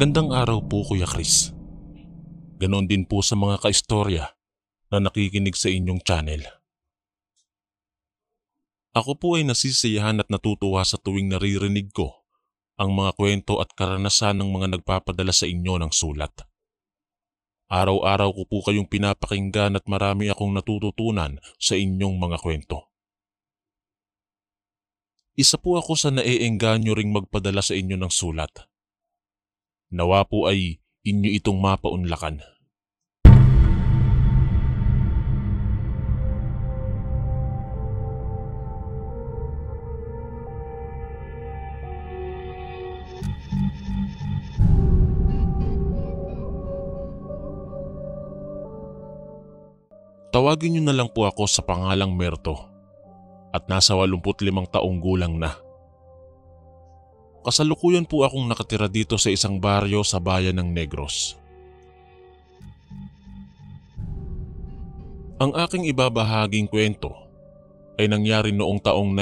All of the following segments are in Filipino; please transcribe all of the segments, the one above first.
Magandang araw po Kuya Chris. Ganon din po sa mga kaistorya na nakikinig sa inyong channel. Ako po ay nasisiyahan at natutuwa sa tuwing naririnig ko ang mga kwento at karanasan ng mga nagpapadala sa inyo ng sulat. Araw-araw ko po kayong pinapakinggan at marami akong natututunan sa inyong mga kwento. Isa po ako sa naeengganyo ring magpadala sa inyo ng sulat. Nawa po ay inyo itong mapaunlakan. Tawagin niyo na lang po ako sa pangalang Merto at nasa 85 taong gulang na. Kasalukuyan po akong nakatira dito sa isang baryo sa bayan ng Negros. Ang aking ibabahaging kwento ay nangyari noong taong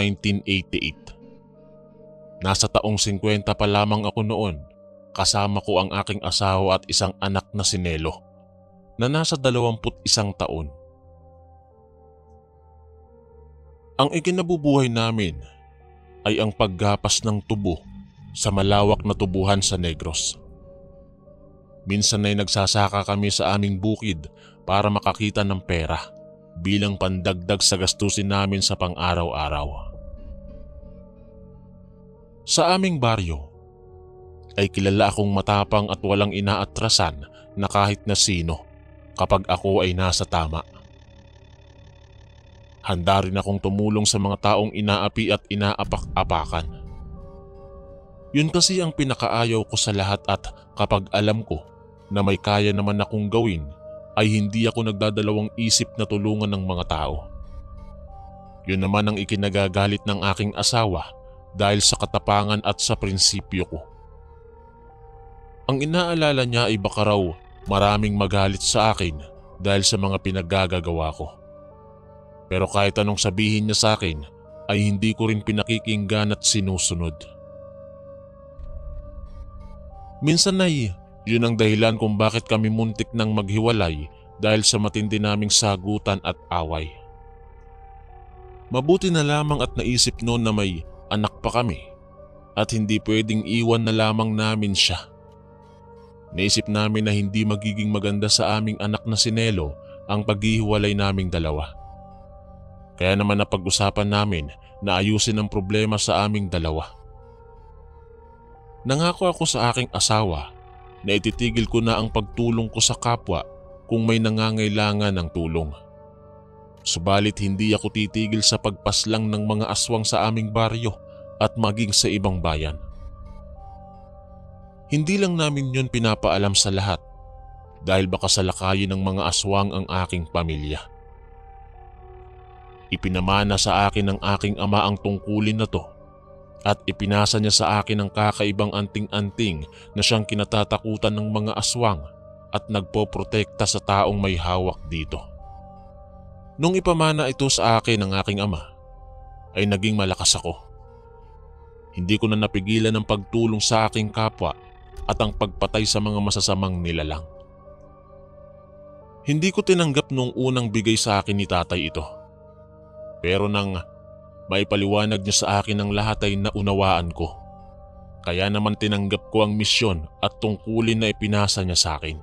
1988. Nasa taong 50 pa lamang ako noon, kasama ko ang aking asawa at isang anak na si Nelo na nasa 21 taon. Ang ikinabubuhay namin ay ang paggapas ng tubo sa malawak na tubuhan sa Negros. Minsan ay nagsasaka kami sa aming bukid para makakita ng pera bilang pandagdag sa gastusin namin sa pang-araw-araw. Sa aming baryo ay kilala akong matapang at walang inaatrasan na kahit na sino kapag ako ay nasa tama. Handa rin akong tumulong sa mga taong inaapi at inaapak-apakan. Yun kasi ang pinakaayaw ko sa lahat at kapag alam ko na may kaya naman akong gawin ay hindi ako nagdadalawang isip na tulungan ng mga tao. Yun naman ang ikinagagalit ng aking asawa dahil sa katapangan at sa prinsipyo ko. Ang inaalala niya ay baka raw maraming magalit sa akin dahil sa mga pinaggagawa ko. Pero kahit anong sabihin niya sa akin ay hindi ko rin pinakikinggan at sinusunod. Minsan ay yun ang dahilan kung bakit kami muntik nang maghiwalay dahil sa matindi naming sagutan at away. Mabuti na lamang at naisip noon na may anak pa kami at hindi pwedeng iwan na lamang namin siya. Naisip namin na hindi magiging maganda sa aming anak na si Nelo ang paghihiwalay naming dalawa. Kaya naman napag-usapan namin na ayusin ang problema sa aming dalawa. Nangako ako sa aking asawa na ititigil ko na ang pagtulong ko sa kapwa kung may nangangailangan ng tulong. Subalit hindi ako titigil sa pagpaslang ng mga aswang sa aming baryo at maging sa ibang bayan. Hindi lang namin yun pinapaalam sa lahat dahil baka salakayin ng mga aswang ang aking pamilya. Ipinamana sa akin ng aking ama ang tungkulin na to at ipinasa niya sa akin ang kakaibang anting-anting na siyang kinatatakutan ng mga aswang at nagpoprotekta sa taong may hawak dito. Nung ipamana ito sa akin ng aking ama, ay naging malakas ako. Hindi ko na napigilan ang pagtulong sa aking kapwa at ang pagpatay sa mga masasamang nilalang. Hindi ko tinanggap nung unang bigay sa akin ni tatay ito. Pero nang maipaliwanag niya sa akin ang lahat ay naunawaan ko. Kaya naman tinanggap ko ang misyon at tungkulin na ipinasa niya sa akin.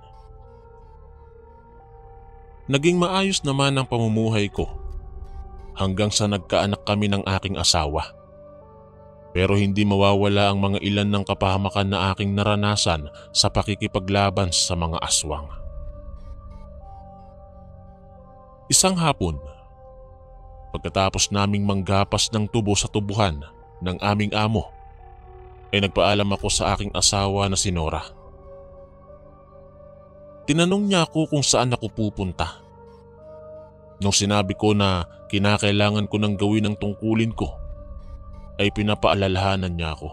Naging maayos naman ang pamumuhay ko hanggang sa nagkaanak kami ng aking asawa. Pero hindi mawawala ang mga ilan ng kapahamakan na aking naranasan sa pakikipaglaban sa mga aswang. Isang hapon, pagkatapos naming manggapas ng tubo sa tubuhan ng aming amo, ay nagpaalam ako sa aking asawa na si Nora. Tinanong niya ako kung saan ako pupunta. Nung sinabi ko na kinakailangan ko nang gawin ang tungkulin ko, ay pinapaalalahanan niya ako.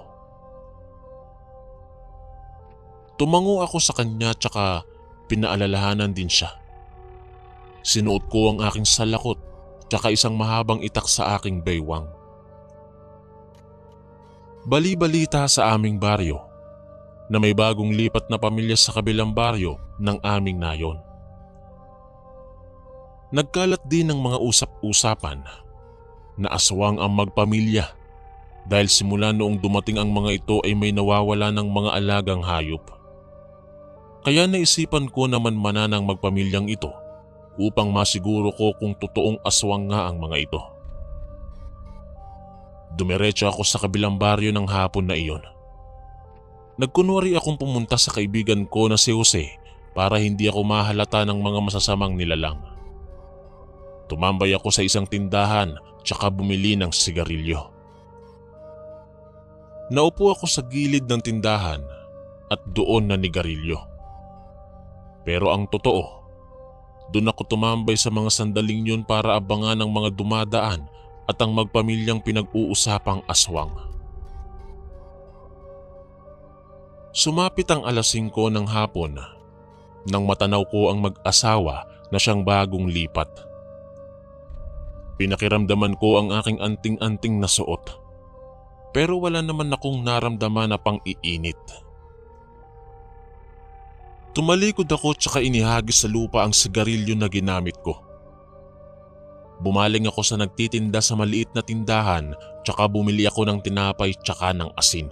Tumango ako sa kanya tsaka pinaalalahanan din siya. Sinuot ko ang aking salakot tsaka isang mahabang itak sa aking baywang. Bali-balita sa aming baryo na may bagong lipat na pamilya sa kabilang baryo ng aming nayon. Nagkalat din ng mga usap-usapan na aswang ang magpamilya dahil simula noong dumating ang mga ito ay may nawawala ng mga alagang hayop. Kaya naisipan ko naman mananang magpamilyang ito upang masiguro ko kung totoong aswang nga ang mga ito. Dumiretso ako sa kabilang baryo ng hapon na iyon. Nagkunwari akong pumunta sa kaibigan ko na si Jose para hindi ako mahalata ng mga masasamang nilalang. Tumambay ako sa isang tindahan tsaka bumili ng sigarilyo. Naupo ako sa gilid ng tindahan at doon nanigarilyo. Pero ang totoo, doon ako tumambay sa mga sandaling yun para abangan ng mga dumadaan at ang magpamilyang pinag-uusapang aswang. Sumapit ang 5:00 ng hapon nang matanaw ko ang mag-asawa na siyang bagong lipat. Pinakiramdaman ko ang aking anting-anting na suot, pero wala naman akong naramdaman na pang-iinit. Tumalikod ako tsaka inihagis sa lupa ang sigarilyo na ginamit ko. Bumaling ako sa nagtitinda sa maliit na tindahan tsaka bumili ako ng tinapay tsaka ng asin.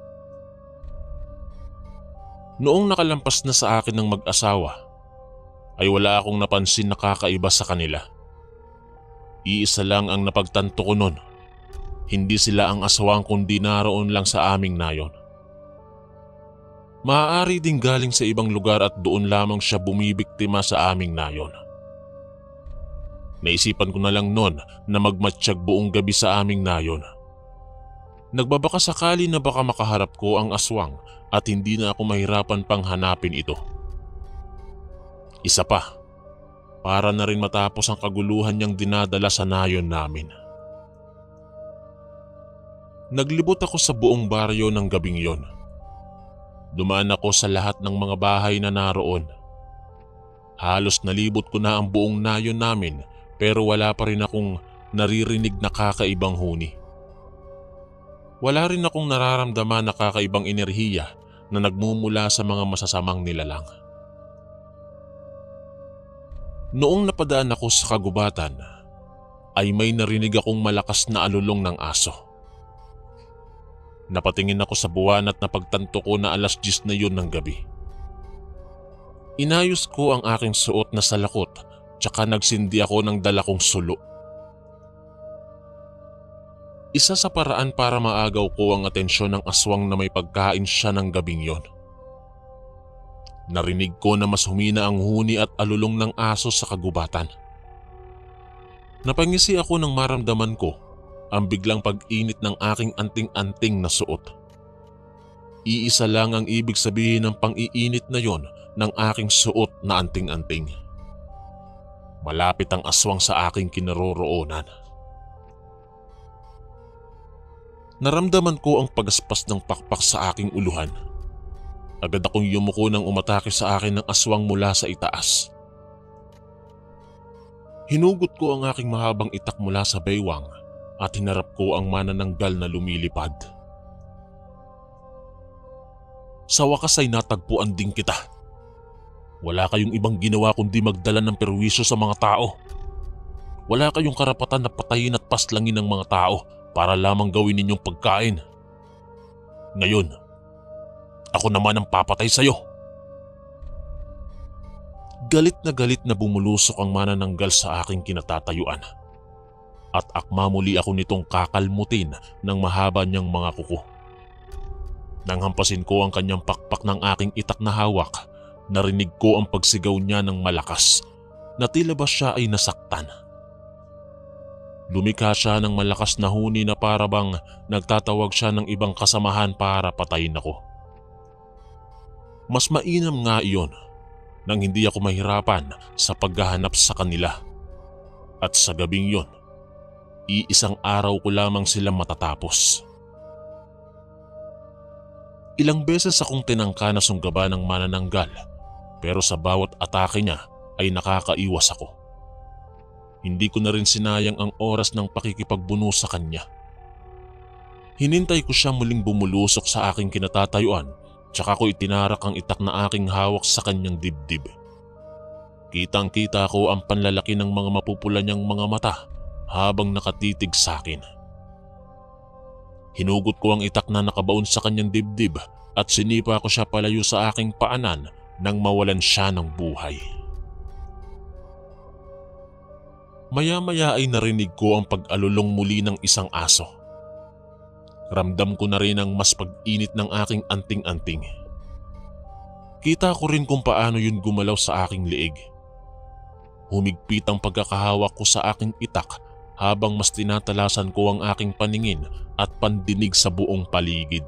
Noong nakalampas na sa akin ng mag-asawa, ay wala akong napansin na kakaiba sa kanila. Iisa lang ang napagtanto ko nun. Hindi sila ang aswang kundi naroon lang sa aming nayon. Maaari ding galing sa ibang lugar at doon lamang siya bumibiktima sa aming nayon. Naisipan ko na lang noon na magmatsyag buong gabi sa aming nayon. Nagbabaka sakali na baka makaharap ko ang aswang at hindi na ako mahirapan pang hanapin ito. Isa pa, para na rin matapos ang kaguluhan niyang dinadala sa nayon namin. Naglibot ako sa buong baryo ng gabing yon. Dumaan ako sa lahat ng mga bahay na naroon. Halos nalibot ko na ang buong nayon namin pero wala pa rin akong naririnig na kakaibang huni. Wala rin akong nararamdaman na kakaibang enerhiya na nagmumula sa mga masasamang nilalang. Noong napadaan ako sa kagubatan, ay may narinig akong malakas na alulong ng aso. Napatingin ako sa buwan at napagtanto ko na 10:00 na yun ng gabi. Inayos ko ang aking suot na salakot tsaka nagsindi ako ng dala kong sulo. Isa sa paraan para maagaw ko ang atensyon ng aswang na may pagkain siya ng gabing yon. Narinig ko na mas humina ang huni at alulong ng aso sa kagubatan. Napangisi ako nang maramdaman ko ang biglang pag-init ng aking anting-anting na suot. Iisa lang ang ibig sabihin ng pang-iinit na yon ng aking suot na anting-anting. Malapit ang aswang sa aking kinaroroonan. Naramdaman ko ang pagaspas ng pakpak sa aking uluhan. Agad akong yumuko nang umatake sa akin ng aswang mula sa itaas. Hinugot ko ang aking mahabang itak mula sa baywang at hinarap ko ang manananggal na lumilipad. Sa wakas ay natagpuan din kita. Wala kayong ibang ginawa kundi magdala ng perwisyo sa mga tao. Wala kayong karapatan na patayin at paslangin ng mga tao para lamang gawin ninyong pagkain. Ngayon, ako naman ang papatay sa'yo. Galit na bumulusok ang manananggal sa aking kinatatayuan. At akma muli ako nitong kakalmutin ng mahaba niyang mga kuko. Nang hampasin ko ang kanyang pakpak ng aking itak na hawak, narinig ko ang pagsigaw niya ng malakas na tila ba siya ay nasaktan. Lumikha siya ng malakas na huni na para bang nagtatawag siya ng ibang kasamahan para patayin ako. Mas mainam nga iyon nang hindi ako mahirapan sa paghahanap sa kanila. At sa gabing yon, iisang araw ko lamang sila matatapos. Ilang beses akong tinangka na sunggaban ng manananggal pero sa bawat atake niya ay nakakaiwas ako. Hindi ko na rin sinayang ang oras ng pakikipagbuno sa kanya. Hinintay ko siya muling bumulusok sa aking kinatatayuan Tsaka ko itinarak ang itak na aking hawak sa kanyang dibdib. Kitang-kita ko ang panlalaki ng mga mapupula niyang mga mata habang nakatitig sa akin. Hinugot ko ang itak na nakabaon sa kanyang dibdib at sinipa ko siya palayo sa aking paanan nang mawalan siya ng buhay. Maya-maya ay narinig ko ang pag-alulong muli ng isang aso. Ramdam ko na rin ang mas pag-init ng aking anting-anting. Kita ko rin kung paano yun gumalaw sa aking leeg. Humigpit ang pagkakahawak ko sa aking itak habang mas tinatalasan ko ang aking paningin at pandinig sa buong paligid.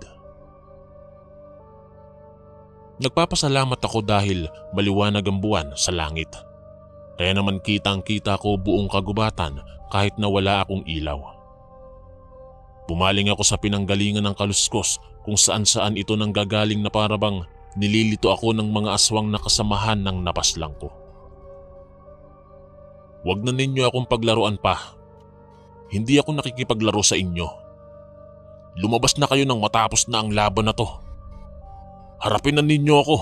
Nagpapasalamat ako dahil maliwanag ang buwan sa langit. Kaya naman kitang-kita ko buong kagubatan kahit na wala akong ilaw. Bumaling ako sa pinanggalingan ng kaluskos kung saan-saan ito nanggagaling na parabang nililito ako ng mga aswang na kasamahan ng napaslang ko. Huwag na ninyo akong paglaruan pa. Hindi ako nakikipaglaro sa inyo. Lumabas na kayo nang matapos na ang laban na to. Harapin na ninyo ako.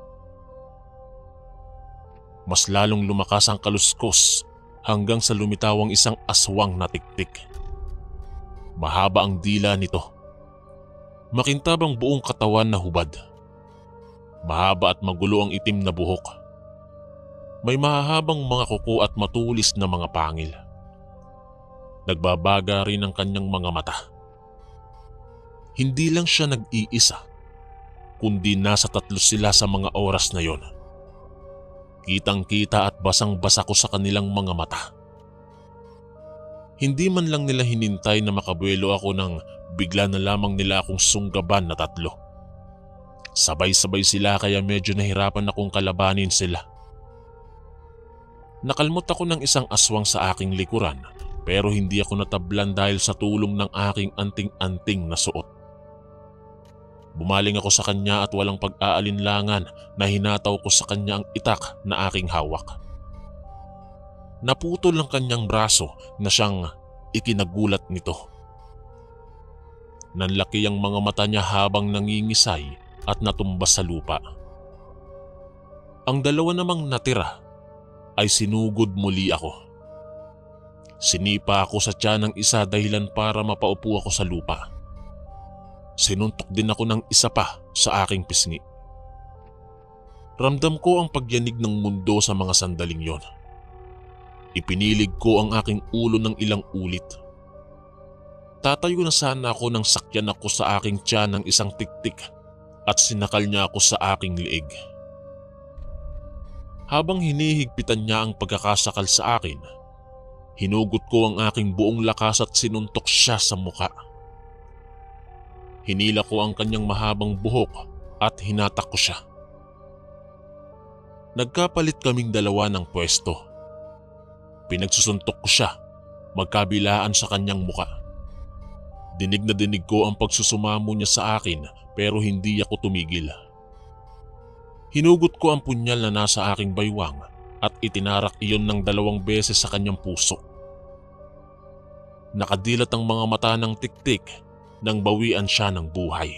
Mas lalong lumakas ang kaluskos hanggang sa lumitawang isang aswang na tiktik. Mahaba ang dila nito. Makintab ang buong katawan na hubad. Mahaba at magulo ang itim na buhok. May mahahabang mga kuko at matulis na mga pangil. Nagbabaga rin ang kanyang mga mata. Hindi lang siya nag-iisa, kundi nasa 3 sila sa mga oras na yon. Kitang-kita at basang-basa ko sa kanilang mga mata. Hindi man lang nila hinintay na makabuelo ako nang bigla na lamang nila akong sunggaban na 3. Sabay-sabay sila kaya medyo nahirapan akong kalabanin sila. Nakalmot ako ng isang aswang sa aking likuran pero hindi ako natablan dahil sa tulong ng aking anting-anting na suot. Bumaling ako sa kanya at walang pag-aalinlangan na hinataw ko sa kanya ang itak na aking hawak. Naputol ang kanyang braso na siyang ikinagulat nito. Nanlaki ang mga mata niya habang nangingisay at natumba sa lupa. Ang 2 namang natira ay sinugod muli ako. Sinipa ako sa tiyan ng isa dahilan para mapaupo ako sa lupa. Sinuntok din ako ng isa pa sa aking pisngi. Ramdam ko ang pagyanig ng mundo sa mga sandaling yon. Ipinilig ko ang aking ulo ng ilang ulit. Tatayo na sana ako nang sakyan ako sa aking tiyan ng isang tiktik at sinakal niya ako sa aking leeg. Habang hinihigpitan niya ang pagkakasakal sa akin, hinugot ko ang aking buong lakas at sinuntok siya sa muka. Hinila ko ang kanyang mahabang buhok at hinatak ko siya. Nagkapalit kaming 2 ng pwesto. Pinagsusuntok ko siya, magkabilaan sa kanyang muka. Dinig na dinig ko ang pagsusumamo niya sa akin pero hindi ako tumigil. Hinugot ko ang punyal na nasa aking baywang at itinarak iyon ng 2 beses sa kanyang puso. Nakadilat ang mga mata ng tiktik nang bawian siya ng buhay.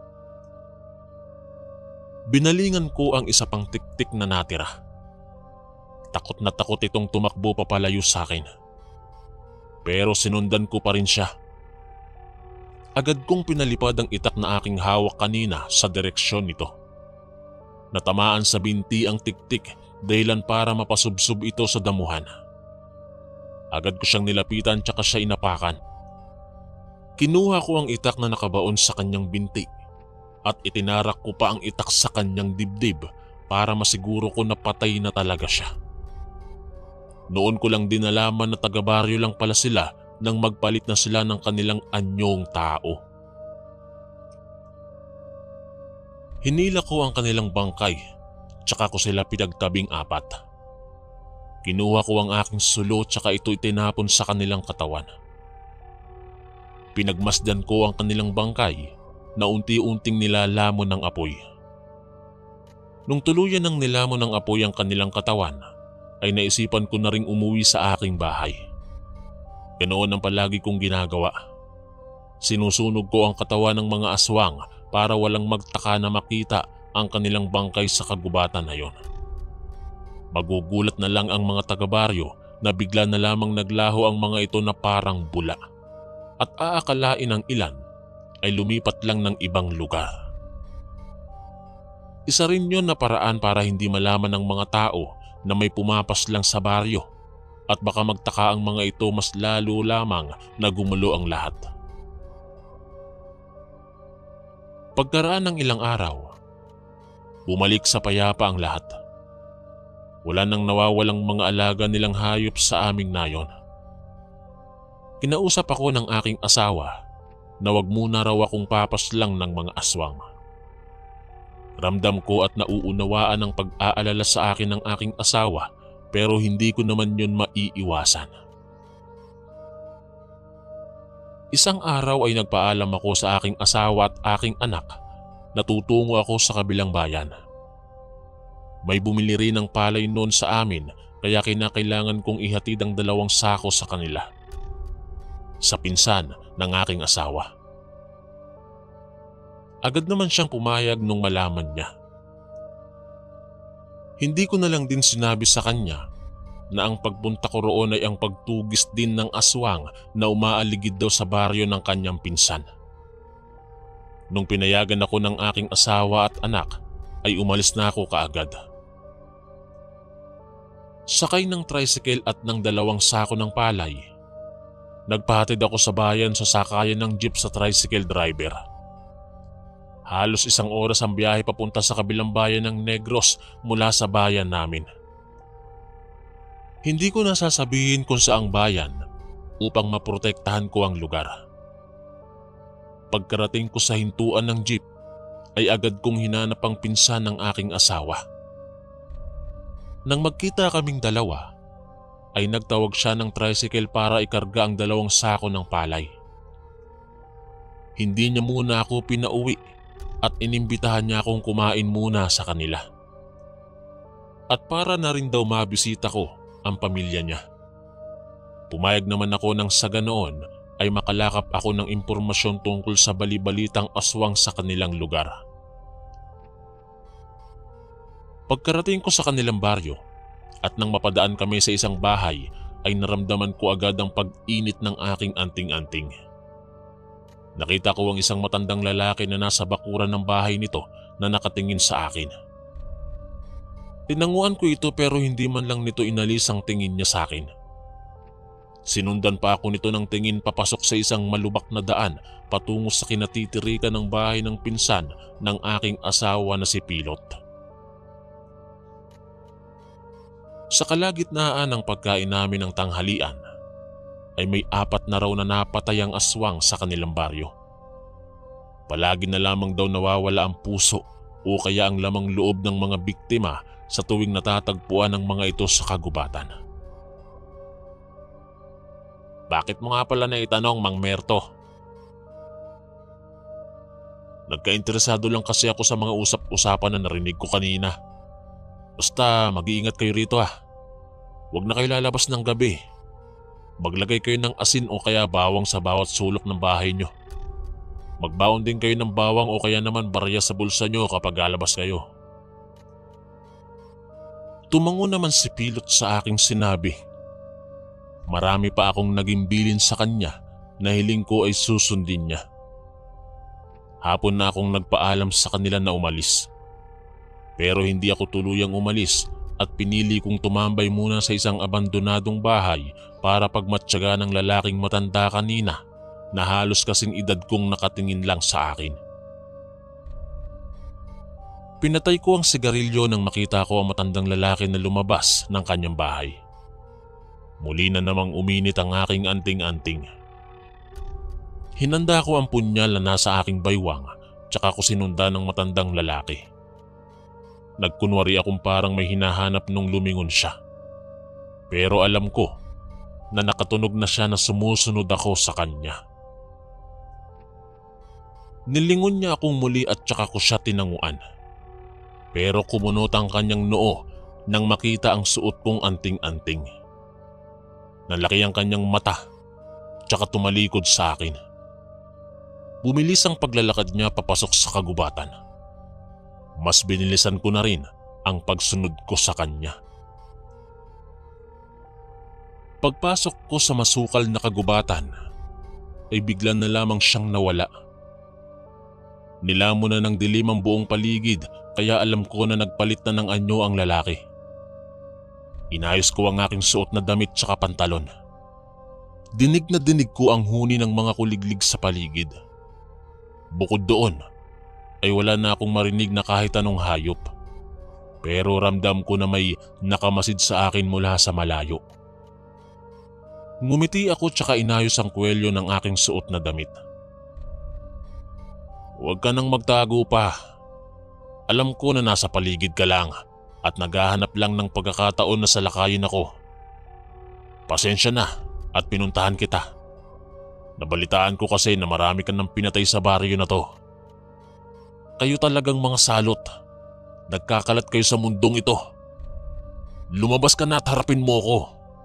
Binalingan ko ang isa pang tiktik na natira. Takot na takot itong tumakbo papalayo sa akin. Pero sinundan ko pa rin siya. Agad kong pinalipad ang itak na aking hawak kanina sa direksyon nito. Natamaan sa binti ang tiktik dahilan para mapasubsob ito sa damuhan. Agad ko siyang nilapitan tsaka siya inapakan. Kinuha ko ang itak na nakabaon sa kanyang binti at itinarak ko pa ang itak sa kanyang dibdib para masiguro ko na patay na talaga siya. Noon ko lang din nalaman na taga-baryo lang pala sila nang magpalit na sila ng kanilang anyong tao. Hinila ko ang kanilang bangkay, tsaka ko sila pinagtabing 4. Kinuha ko ang aking sulo tsaka ito itinapon sa kanilang katawan. Pinagmasdan ko ang kanilang bangkay na unti-unting nilalamon ng apoy. Nung tuluyan ng nilamon ng apoy ang kanilang katawan, ay naisipan ko na ring umuwi sa aking bahay. Ganoon ang palagi kong ginagawa. Sinusunog ko ang katawan ng mga aswang para walang magtaka na makita ang kanilang bangkay sa kagubatan na yon. Magugulat na lang ang mga taga-baryo na bigla na lamang naglaho ang mga ito na parang bula at aakalain ng ilan ay lumipat lang ng ibang lugar. Isa rin yon na paraan para hindi malaman ng mga tao na may pumapas lang sa baryo at baka magtaka ang mga ito, mas lalo lamang na gumulo ang lahat. Pagkaraan ng ilang araw, bumalik sa payapa ang lahat. Wala nang nawawalang mga alaga nilang hayop sa aming nayon. Kinausap ako ng aking asawa na wag muna raw akong papas lang ng mga aswang. Ramdam ko at nauunawaan ang pag-aalala sa akin ng aking asawa, pero hindi ko naman yun maiiwasan. Isang araw ay nagpaalam ako sa aking asawa at aking anak na tutungo ako sa kabilang bayan. May bumili rin ng palay noon sa amin, kaya kinakailangan kong ihatid ang 2 sako sa kanila, sa pinsan ng aking asawa. Agad naman siyang pumayag nung malaman niya. Hindi ko na lang din sinabi sa kanya na ang pagpunta ko roon ay ang pagtugis din ng aswang na umaaligid daw sa baryo ng kanyang pinsan. Nung pinayagan ako ng aking asawa at anak, ay umalis na ako kaagad. Sakay ng tricycle at ng 2 sako ng palay, nagpahatid ako sa bayan sa sakayan ng jeep sa tricycle driver. Halos 1 oras ang biyahe papunta sa kabilang bayan ng Negros mula sa bayan namin. Hindi ko nasasabihin kung saang bayan upang maprotektahan ko ang lugar. Pagkarating ko sa hintuan ng jeep, ay agad kong hinanap ang pinsan ng aking asawa. Nang magkita kaming 2, ay nagtawag siya ng tricycle para ikarga ang 2 sako ng palay. Hindi niya muna ako pinauwi at inimbitahan niya akong kumain muna sa kanila. At para na rin daw mabisita ko ang pamilya niya. Pumayag naman ako nang sa ganoon ay makalakap ako ng impormasyon tungkol sa bali-balitang aswang sa kanilang lugar. Pagkarating ko sa kanilang baryo at nang mapadaan kami sa isang bahay, ay naramdaman ko agad ang pag-init ng aking anting-anting. Nakita ko ang isang matandang lalaki na nasa bakuran ng bahay nito na nakatingin sa akin. Tinanguan ko ito pero hindi man lang nito inalis ang tingin niya sa akin. Sinundan pa ako nito ng tingin papasok sa isang malubak na daan patungo sa kinatitirikan ng bahay ng pinsan ng aking asawa na si Pilot. Sa kalagitnaan ng pagkain namin ng tanghalian, ay may 4 na raw na napatay ang aswang sa kanilang baryo. Palagi na lamang daw nawawala ang puso o kaya ang lamang loob ng mga biktima sa tuwing natatagpuan ng mga ito sa kagubatan. Bakit mo nga pala na itanong, Mang Merto? Nagkainteresado lang kasi ako sa mga usap-usapan na narinig ko kanina. Basta mag-iingat kayo rito Huwag na kayo lalabas ng gabi. Maglagay kayo ng asin o kaya bawang sa bawat sulok ng bahay nyo. Magbaon din kayo ng bawang o kaya naman barya sa bulsa nyo kapag lalabas kayo. Tumango naman si Pilot sa aking sinabi. Marami pa akong naging bilin sa kanya na hiling ko ay susundin niya. Hapon na akong nagpaalam sa kanila na umalis. Pero hindi ako tuluyang umalis at pinili kong tumambay muna sa isang abandonadong bahay para pagmatyaga ng lalaking matanda kanina na halos kasing edad kong nakatingin lang sa akin. Pinatay ko ang sigarilyo nang makita ko ang matandang lalaki na lumabas ng kanyang bahay. Muli na namang uminit ang aking anting-anting. Hinanda ko ang punyal na nasa aking baywang tsaka ko sinundan ng matandang lalaki. Nagkunwari akong parang may hinahanap nung lumingon siya. Pero alam ko na nakatunog na siya na sumusunod ako sa kanya. Nilingon niya akong muli at tsaka ko siya tinanguan. Pero kumunot ang kanyang noo nang makita ang suot kong anting-anting. Nalaki ang kanyang mata tsaka tumalikod sa akin. Bumilis ang paglalakad niya papasok sa kagubatan. Mas binilisan ko na rin ang pagsunod ko sa kanya. Pagpasok ko sa masukal na kagubatan, ay bigla na lamang siyang nawala. Nilamon na ng dilim ang buong paligid kaya alam ko na nagpalit na ng anyo ang lalaki. Inayos ko ang aking suot na damit tsaka pantalon. Dinig na dinig ko ang huni ng mga kuliglig sa paligid. Bukod doon, ay wala na akong marinig na kahit anong hayop. Pero ramdam ko na may nakamasid sa akin mula sa malayo. Ngumiti ako tsaka inayos ang kwelyo ng aking suot na damit. Huwag ka nang magtago pa. Alam ko na nasa paligid ka lang at naghahanap lang ng pagkakataon na salakayin ako. Pasensya na at pinuntahan kita. Nabalitaan ko kasi na marami ka nang pinatay sa baryo na to. Kayo talagang mga salot. Nagkakalat kayo sa mundong ito. Lumabas ka na at harapin mo ko.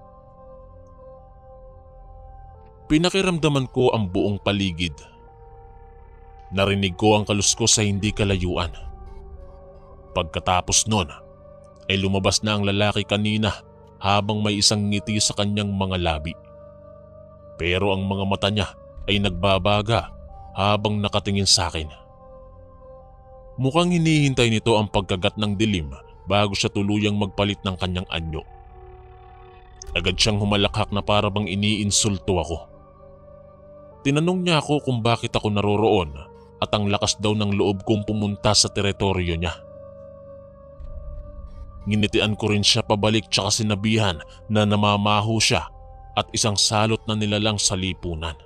Pinakiramdaman ko ang buong paligid. Narinig ko ang kaluskos sa hindi kalayuan. Pagkatapos nun, ay lumabas na ang lalaki kanina habang may isang ngiti sa kanyang mga labi. Pero ang mga mata niya ay nagbabaga habang nakatingin sa akin. Mukhang hinihintay nito ang pagkagat ng dilim bago siya tuluyang magpalit ng kanyang anyo. Agad siyang humalakhak na para bang iniinsulto ako. Tinanong niya ako kung bakit ako naroroon at ang lakas daw ng loob kong pumunta sa teritoryo niya. Nginitian ko rin siya pabalik tsaka sinabihan na namamaho siya at isang salot na nilalang sa lipunan.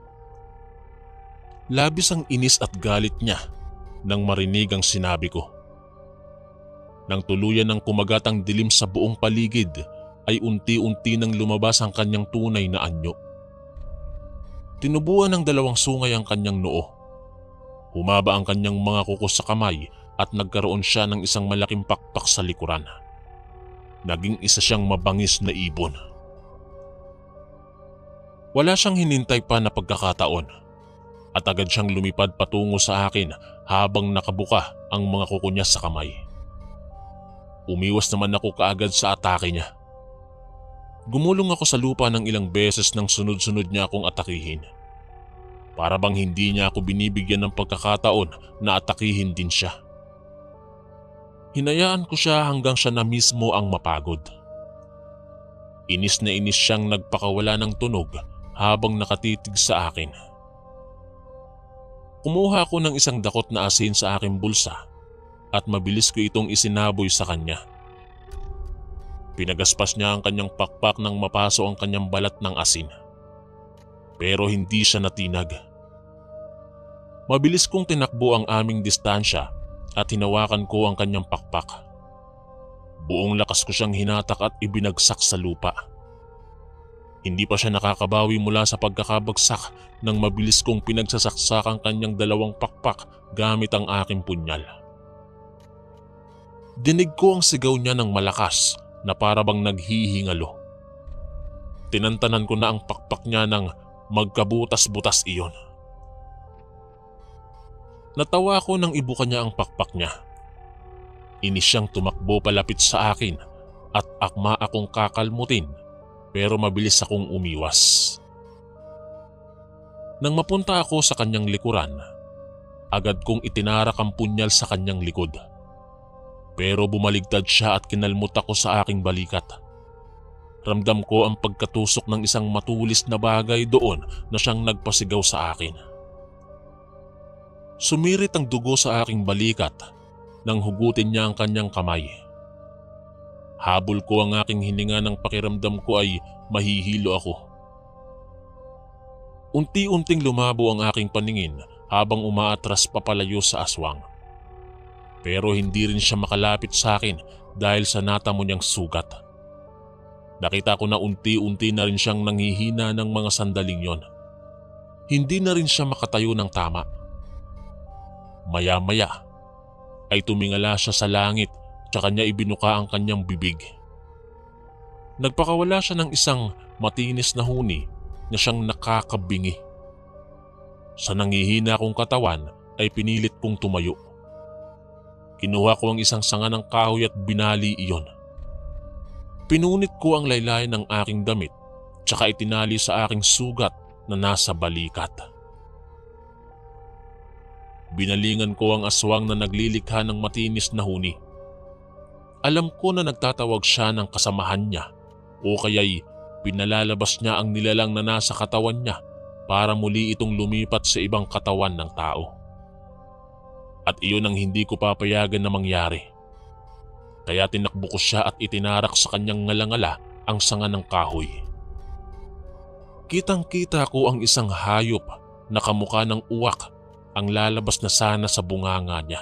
Labis ang inis at galit niya nang marinig ang sinabi ko. Nang tuluyan ng kumagat ang dilim sa buong paligid ay unti-unti nang lumabas ang kanyang tunay na anyo. Tinubuan ng dalawang sungay ang kanyang noo. Humaba ang kanyang mga kuko sa kamay at nagkaroon siya ng isang malaking pakpak sa likuran. Naging isa siyang mabangis na ibon. Wala siyang hinintay pa na pagkakataon at agad siyang lumipad patungo sa akin habang nakabuka ang mga kuko niya sa kamay. Umiwas naman ako kaagad sa atake niya. Gumulong ako sa lupa ng ilang beses nang sunod-sunod niya akong atakihin. Para bang hindi niya ako binibigyan ng pagkakataon na atakihin din siya. Hinayaan ko siya hanggang siya na mismo ang mapagod. Inis na inis siyang nagpakawala ng tunog habang nakatitig sa akin. Kumuha ako ng isang dakot na asin sa aking bulsa at mabilis ko itong isinaboy sa kanya. Pinagaspas niya ang kanyang pakpak nang mapaso ang kanyang balat ng asin. Pero hindi siya natinag. Mabilis kong tinakbo ang aming distansya at hinawakan ko ang kanyang pakpak. Buong lakas ko siyang hinatak at ibinagsak sa lupa. Hindi pa siya nakakabawi mula sa pagkakabagsak nang mabilis kong pinagsasaksak ang kanyang dalawang pakpak gamit ang aking punyal. Dinig ko ang sigaw niya ng malakas na para bang naghihingalo. Tinantanan ko na ang pakpak niya ng magkabutas-butas iyon. Natawa ako nang ibuka niya ang pakpak niya. Inis siyang tumakbo palapit sa akin at akma akong kakalmutin pero mabilis akong umiwas. Nang mapunta ako sa kanyang likuran, agad kong itinarak ang punyal sa kanyang likod. Pero bumaligtad siya at kinalmot ako sa aking balikat. Ramdam ko ang pagkatusok ng isang matulis na bagay doon na siyang nagpasigaw sa akin. Sumirit ang dugo sa aking balikat nang hugutin niya ang kanyang kamay. Habol ko ang aking hininga nang pakiramdam ko ay mahihilo ako. Unti-unting lumabo ang aking paningin habang umaatras papalayo sa aswang. Pero hindi rin siya makalapit sa akin dahil sa natamo niyang sugat. Nakita ko na unti-unti na rin siyang nanghihina ng mga sandaling yon. Hindi na rin siya makatayo ng tama. Maya-maya ay tumingala siya sa langit tsaka niya ibinuka ang kanyang bibig. Nagpakawala siya ng isang matinis na huni na siyang nakakabingi. Sa nangihina kong katawan ay pinilit kong tumayo. Kinuha ko ang isang sanga ng kahoy at binali iyon. Pinunit ko ang laylayan ng aking damit tsaka itinali sa aking sugat na nasa balikat. Binalingan ko ang aswang na naglilikha ng matinis na huni. Alam ko na nagtatawag siya ng kasamahan niya o kaya'y pinalalabas niya ang nilalang na nasa katawan niya para muli itong lumipat sa ibang katawan ng tao. At iyon ang hindi ko papayagan na mangyari. Kaya tinakbo ko siya at itinarak sa kanyang ngalangala ang sanga ng kahoy. Kitang-kita ko ang isang hayop na kamukha ng uwak ang lalabas na sana sa bunganga niya.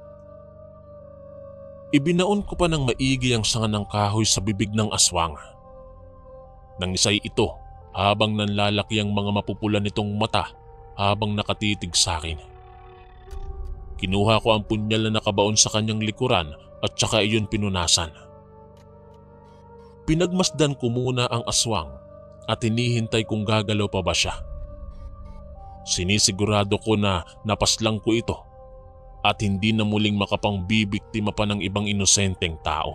Ibinaon ko pa ng maigi ang sanga ng kahoy sa bibig ng aswang. Nangisay ito habang nanlalaki ang mga mapupula nitong mata habang nakatitig sa akin. Kinuha ko ang punyal na nakabaon sa kanyang likuran at saka iyon pinunasan. Pinagmasdan ko muna ang aswang at hinihintay kung gagalaw pa ba siya. Sinisigurado ko na napaslang ko ito at hindi na muling makapangbibiktima pa ng ibang inosenteng tao.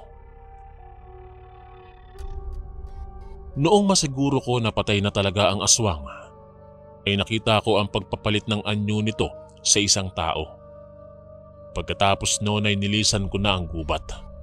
Noong masiguro ko na patay na talaga ang aswang, ay nakita ko ang pagpapalit ng anyo nito sa isang tao. Pagkatapos noon ay nilisan ko na ang gubat.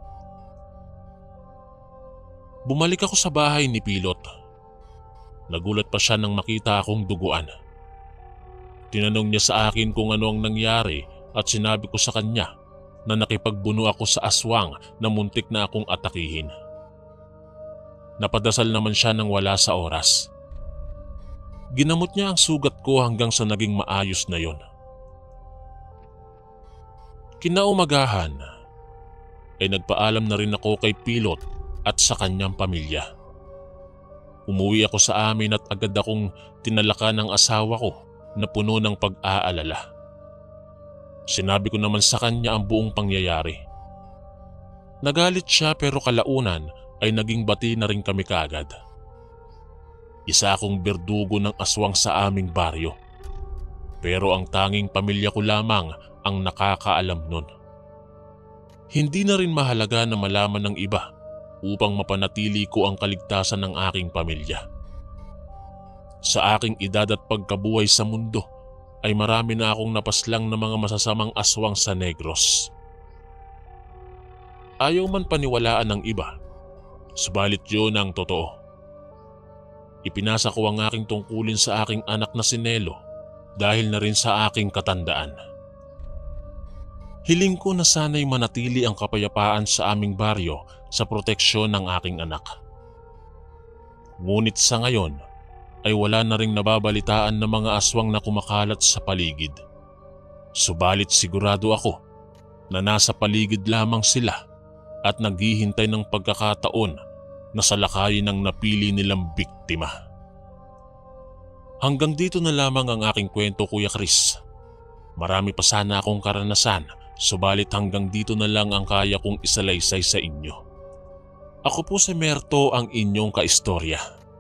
Bumalik ako sa bahay ni Pilot. Nagulat pa siya nang makita akong duguan. Tinanong niya sa akin kung ano ang nangyari at sinabi ko sa kanya na nakipagbuno ako sa aswang na muntik na akong atakihin. Napadasal naman siya nang wala sa oras. Ginamot niya ang sugat ko hanggang sa naging maayos na yon. Kinaumagahan ay nagpaalam na rin ako kay Pilot at sa kanyang pamilya. Umuwi ako sa amin at agad akong tinalaka ng asawa ko na puno ng pag-aalala. Sinabi ko naman sa kanya ang buong pangyayari. Nagalit siya pero kalaunan ay naging bati na rin kami kaagad. Isa akong berdugo ng aswang sa aming baryo. Pero ang tanging pamilya ko lamang ang nakakaalam nun. Hindi na rin mahalaga na malaman ng iba upang mapanatili ko ang kaligtasan ng aking pamilya. Sa aking edad at pagkabuhay sa mundo ay marami na akong napaslang na mga masasamang aswang sa Negros. Ayaw man paniwalaan ng iba, subalit yun ang totoo. Ipinasa ko ang aking tungkulin sa aking anak na si Nelo dahil na rin sa aking katandaan. Hiling ko na sana'y manatili ang kapayapaan sa aming baryo sa proteksyon ng aking anak. Ngunit sa ngayon ay wala na ring nababalitaan ng mga aswang na kumakalat sa paligid. Subalit sigurado ako na nasa paligid lamang sila at naghihintay ng pagkakataon na salakayin ang napili nilang biktima. Hanggang dito na lamang ang aking kwento, Kuya Chris. Marami pa sana akong karanasan, subalit hanggang dito na lang ang kaya kong isalaysay sa inyo. Ako po si Merto, ang inyong kaistorya.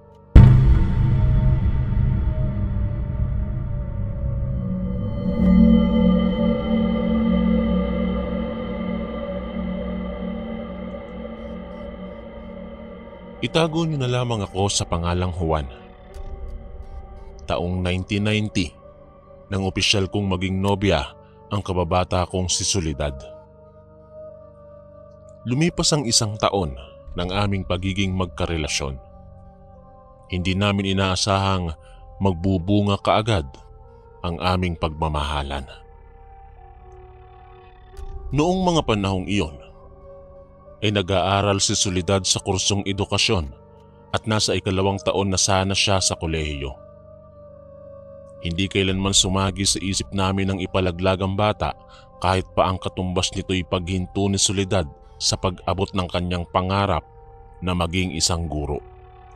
Itago niyo na lamang ako sa pangalang Juan. Taong 1990, nang opisyal kong maging nobya ang kababata kong si Soledad. Lumipas ang 1 taon ng aming pagiging magkarelasyon. Hindi namin inaasahang magbubunga kaagad ang aming pagmamahalan. Noong mga panahong iyon, ay nag-aaral si Soledad sa kursong edukasyon at nasa 2 taon na sana siya sa kolehiyo. Hindi kailanman sumagi sa isip namin ang ipalaglag ang bata kahit pa ang katumbas nito'y paghinto ni Soledad sa pag-abot ng kanyang pangarap na maging isang guro.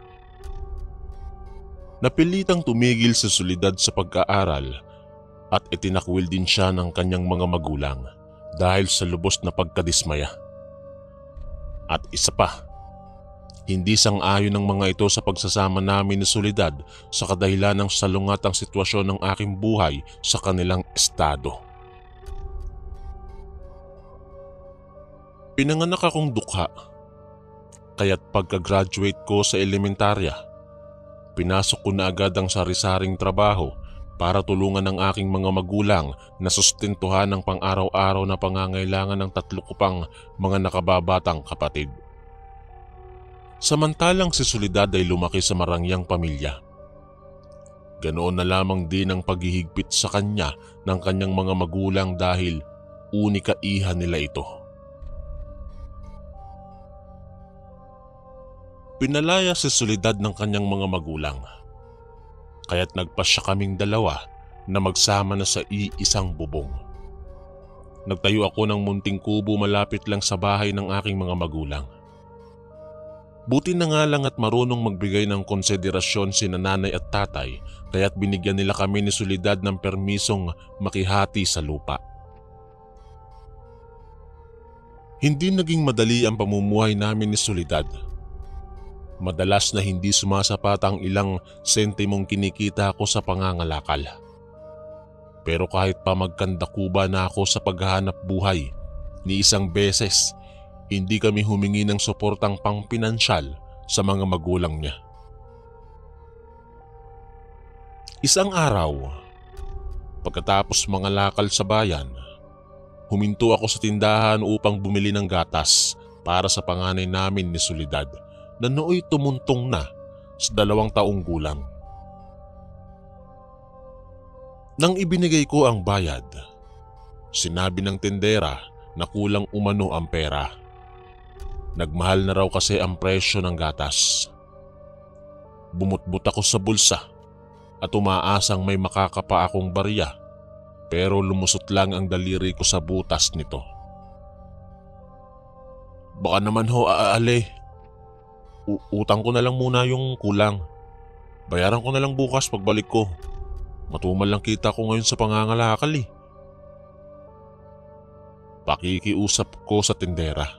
Napilitang tumigil si Soledad sa pag-aaral at itinakwil din siya ng kanyang mga magulang dahil sa lubos na pagkadismaya. At isa pa, Hindi sang-ayon ng mga ito sa pagsasama namin ni Soledad sa kadahilan ng salungatang sitwasyon ng aking buhay sa kanilang estado. Pinanganak akong dukha, kaya't pagka-graduate ko sa elementarya, pinasok ko na agad ang sari-saring trabaho para tulungan ang aking mga magulang na sustentuhan ng pang-araw-araw na pangangailangan ng 3 ko pang mga nakababatang kapatid. Samantalang si Soledad ay lumaki sa marangyang pamilya. Ganoon na lamang din ang paghihigpit sa kanya ng kanyang mga magulang dahil unika iha nila ito. Pinalaya si Soledad ng kanyang mga magulang, kaya't nagpasya kaming dalawa na magsama na sa iisang bubong. Nagtayo ako ng munting kubo malapit lang sa bahay ng aking mga magulang. Buti na nga lang at marunong magbigay ng konsiderasyon sina nanay at tatay, kaya't binigyan nila kami ni Soledad ng permisong makihati sa lupa. Hindi naging madali ang pamumuhay namin ni Soledad. Madalas na hindi sumasapat ang ilang sentimong kinikita ko sa pangangalakal. Pero kahit pa magkandakuba na ako sa paghahanap buhay, ni isang beses, hindi kami humingi ng suportang pangpinansyal sa mga magulang niya. Isang araw, pagkatapos mangalakal sa bayan, huminto ako sa tindahan upang bumili ng gatas para sa panganay namin ni Soledad na nooy tumuntong na sa 2 taong gulang. Nang ibinigay ko ang bayad, sinabi ng tindera na kulang umano ang pera. Nagmahal na raw kasi ang presyo ng gatas. Bumutbut ako sa bulsa at umaasang may makakapa akong barya, pero lumusot lang ang daliri ko sa butas nito. Baka naman ho aale. Utang ko na lang muna yung kulang. Bayaran ko na lang bukas pagbalik ko. Matumal lang kita ko ngayon sa pangangalakal eh. Pakikiusap ko sa tindera.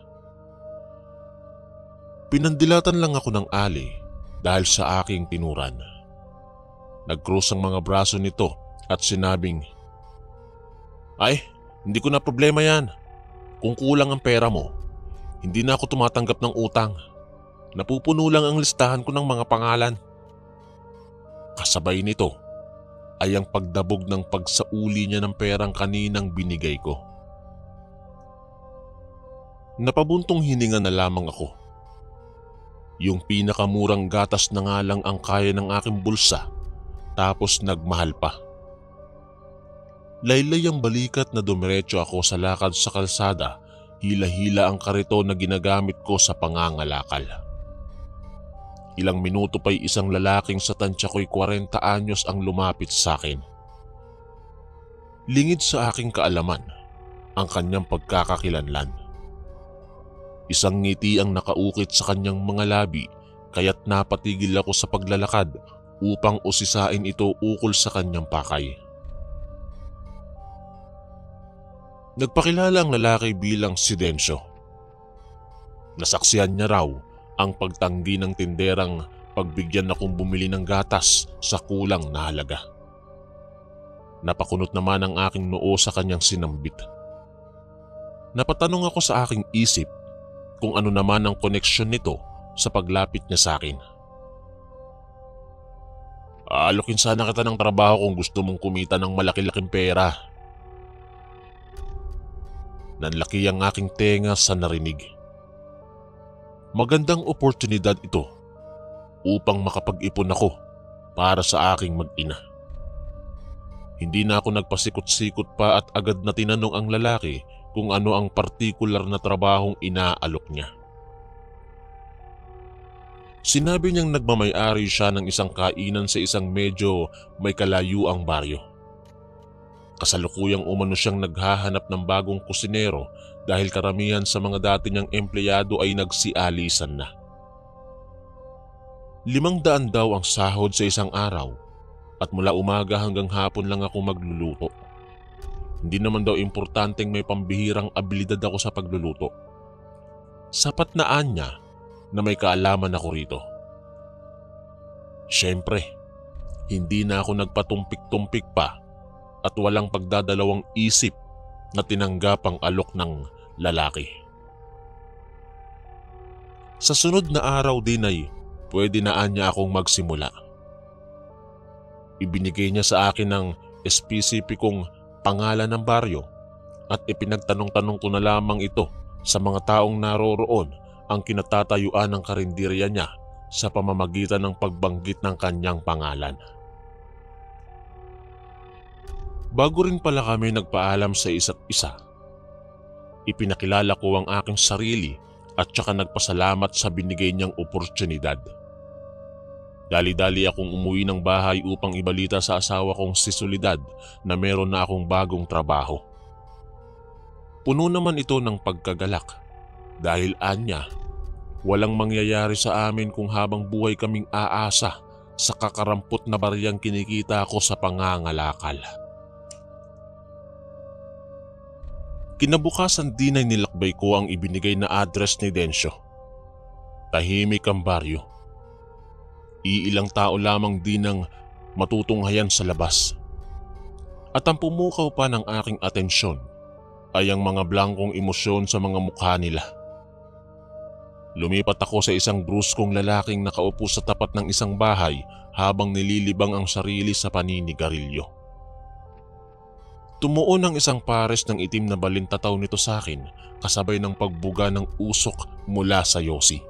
Pinandilatan lang ako ng ali dahil sa aking tinuran. Nag-cross ang mga braso nito at sinabing, "Ay, hindi ko na problema yan. Kung kulang ang pera mo, hindi na ako tumatanggap ng utang. Napupuno lang ang listahan ko ng mga pangalan." Kasabay nito ay ang pagdabog ng pagsauli niya ng perang kaninang binigay ko. Napabuntong hininga na lamang ako. Yung pinakamurang gatas na nga lang ang kaya ng aking bulsa, tapos nagmahal pa. Laylay ang balikat na dumiretso ako sa lakad sa kalsada, hila-hila ang kariton na ginagamit ko sa pangangalakal. Ilang minuto pa'y isang lalaking sa tansya ko'y 40 anyos ang lumapit sa akin. Lingid sa aking kaalaman ang kanyang pagkakakilanlan. Isang ngiti ang nakaukit sa kanyang mga labi, kaya't napatigil ako sa paglalakad upang usisain ito ukol sa kanyang pakay. Nagpakilala ang lalaki bilang si Dencio. Nasaksihan niya raw ang pagtanggi ng tinderang pagbigyan akong bumili ng gatas sa kulang na halaga. Napakunot naman ang aking noo sa kanyang sinambit. Napatanong ako sa aking isip kung ano naman ang koneksyon nito sa paglapit niya sa akin. "Alokin sana kita ng trabaho kung gusto mong kumita ng malaki-laking pera." Nanlaki ang aking tenga sa narinig. Magandang oportunidad ito upang makapag-ipon ako para sa aking mag-ina. Hindi na ako nagpasikot-sikot pa at agad na tinanong ang lalaki kung ano ang partikular na trabahong inaalok niya. Sinabi niyang nagmamay-ari siya ng isang kainan sa isang medyo may kalayuang baryo. Kasalukuyang umano siyang naghahanap ng bagong kusinero dahil karamihan sa mga dati niyang empleyado ay nagsialisan na. 500 daw ang sahod sa isang araw at mula umaga hanggang hapon lang ako magluluto. Hindi naman daw importanteng may pambihirang abilidad ako sa pagluluto. Sapat na anya na may kaalaman ako rito. Siyempre, hindi na ako nagpatumpik-tumpik pa at walang pagdadalawang isip na tinanggap ang alok ng lalaki. Sa sunod na araw din ay pwede na niya akong magsimula. Ibinigay niya sa akin ng espesipikong pangalan ng baryo at ipinagtanong-tanong ko na lamang ito sa mga taong naroroon ang kinatatayuan ng karinderya niya sa pamamagitan ng pagbanggit ng kanyang pangalan. Bago rin pala kami nagpaalam sa isa't isa, ipinakilala ko ang aking sarili at saka nagpasalamat sa binigay niyang oportunidad. Dali-dali akong umuwi ng bahay upang ibalita sa asawa kong si Soledad na meron na akong bagong trabaho. Puno naman ito ng pagkagalak dahil anya, walang mangyayari sa amin kung habang buhay kaming aasa sa kakarampot na bariyang kinikita ko sa pangangalakal. Kinabukasan din ay nilakbay ko ang ibinigay na address ni Densyo. Tahimik ang baryo. Iilang tao lamang din ang matutunghayan sa labas. At ang pumukaw pa ng aking atensyon ay ang mga blankong emosyon sa mga mukha nila. Lumipat ako sa isang bruskong lalaking nakaupo sa tapat ng isang bahay habang nililibang ang sarili sa paninigarilyo. Tumuon ang isang pares ng itim na balintataw nito sa akin kasabay ng pagbuga ng usok mula sa yosi.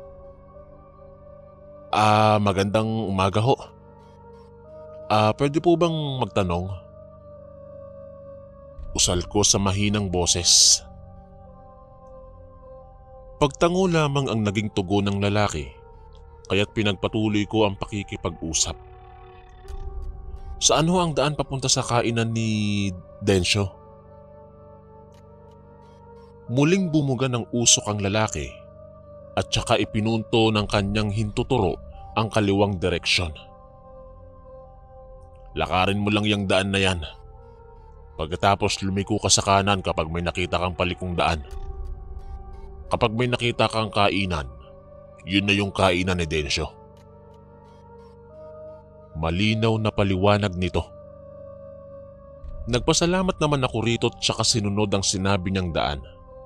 Magandang umaga ho. Pwede po bang magtanong? Usal ko sa mahinang boses. Pagtango lamang ang naging tugon ng lalaki, kaya't pinagpatuloy ko ang pakikipag-usap. Saan ho ang daan papunta sa kainan ni Densyo? Muling bumuga ng usok ang lalaki at saka ipinunto ng kanyang hintuturo ang kaliwang direksyon. Lakarin mo lang yung daan na yan. Pagkatapos lumiko ka sa kanan kapag may nakita kang palikong daan. Kapag may nakita kang kainan, yun na yung kainan ni Densyo. Malinaw na paliwanag nito. Nagpasalamat naman ako rito at saka sinunod ang sinabi niyang daan.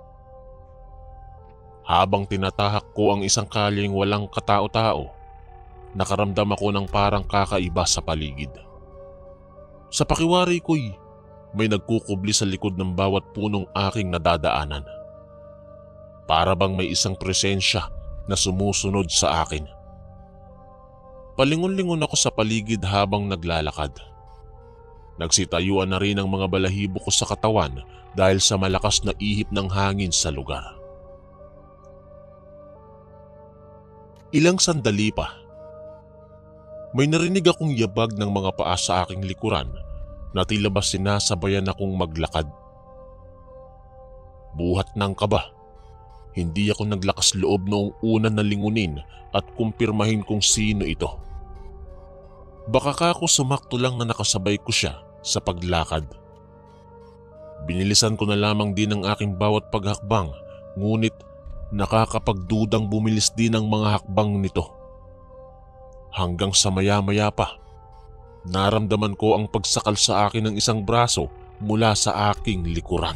Habang tinatahak ko ang isang kalyeng walang katao-tao, nakaramdam ako ng parang kakaiba sa paligid. Sa pakiwari ko'y may nagkukubli sa likod ng bawat punong aking nadadaanan. Para bang may isang presensya na sumusunod sa akin. Palingon-lingon ako sa paligid habang naglalakad. Nagsitayuan na rin ang mga balahibo ko sa katawan dahil sa malakas na ihip ng hangin sa lugar. Ilang sandali pa, may narinig akong yabag ng mga paa sa aking likuran na tila ba sinasabayan akong maglakad. Buhat ng kaba, hindi ako naglakas loob noong una na lingunin at kumpirmahin kung sino ito. Baka kako sumakto lang na nakasabay ko siya sa paglakad. Binilisan ko na lamang din ang aking bawat paghakbang, ngunit nakakapagdudang bumilis din ang mga hakbang nito. Hanggang sa maya-maya pa, naramdaman ko ang pagsakal sa akin ng isang braso mula sa aking likuran.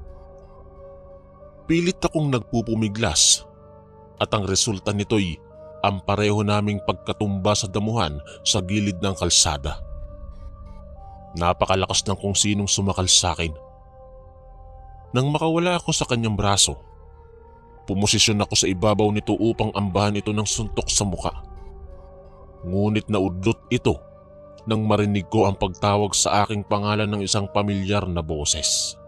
Pilit akong nagpupumiglas at ang resulta nito'y ang pareho naming pagkatumba sa damuhan sa gilid ng kalsada. Napakalakas ng kung sinong sumakal sa akin. Nang makawala ako sa kanyang braso, pumosisyon ako sa ibabaw nito upang ambahan ito ng suntok sa muka. Ngunit naudlot ito nang marinig ko ang pagtawag sa aking pangalan ng isang pamilyar na boses.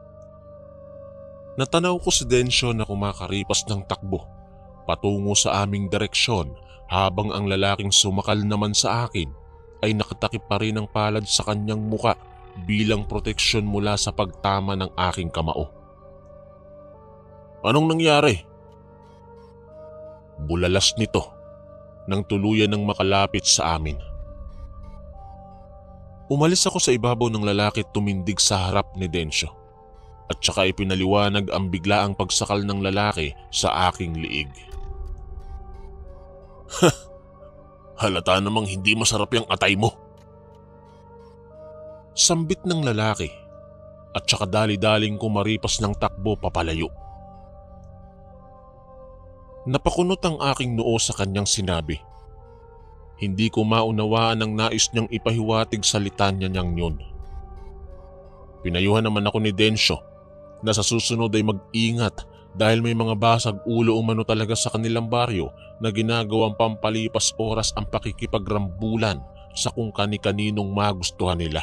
Natanaw ko si Densyo na kumakaripas ng takbo patungo sa aming direksyon habang ang lalaking sumakal naman sa akin ay nakatakip pa rin ang palad sa kanyang muka bilang proteksyon mula sa pagtama ng aking kamao. Anong nangyari? Bulalas nito nang tuluyan ng makalapit sa amin. Umalis ako sa ibabaw ng lalaki at tumindig sa harap ni Densyo at saka ipinaliwanag ang biglaang pagsakal ng lalaki sa aking liig. Halata namang hindi masarap yung atay mo. Sambit ng lalaki at saka dali-daling kumaripas ng takbo papalayo. Napakunot ang aking noo sa kanyang sinabi. Hindi ko maunawaan ang nais niyang ipahiwatig sa litanya niyang yun. Pinayuhan naman ako ni Densyo na sa susunod ay mag-ingat dahil may mga basag ulo umano talaga sa kanilang baryo na ginagawang pampalipas oras ang pakikipagrambulan sa kung kani-kaninong magustuhan nila.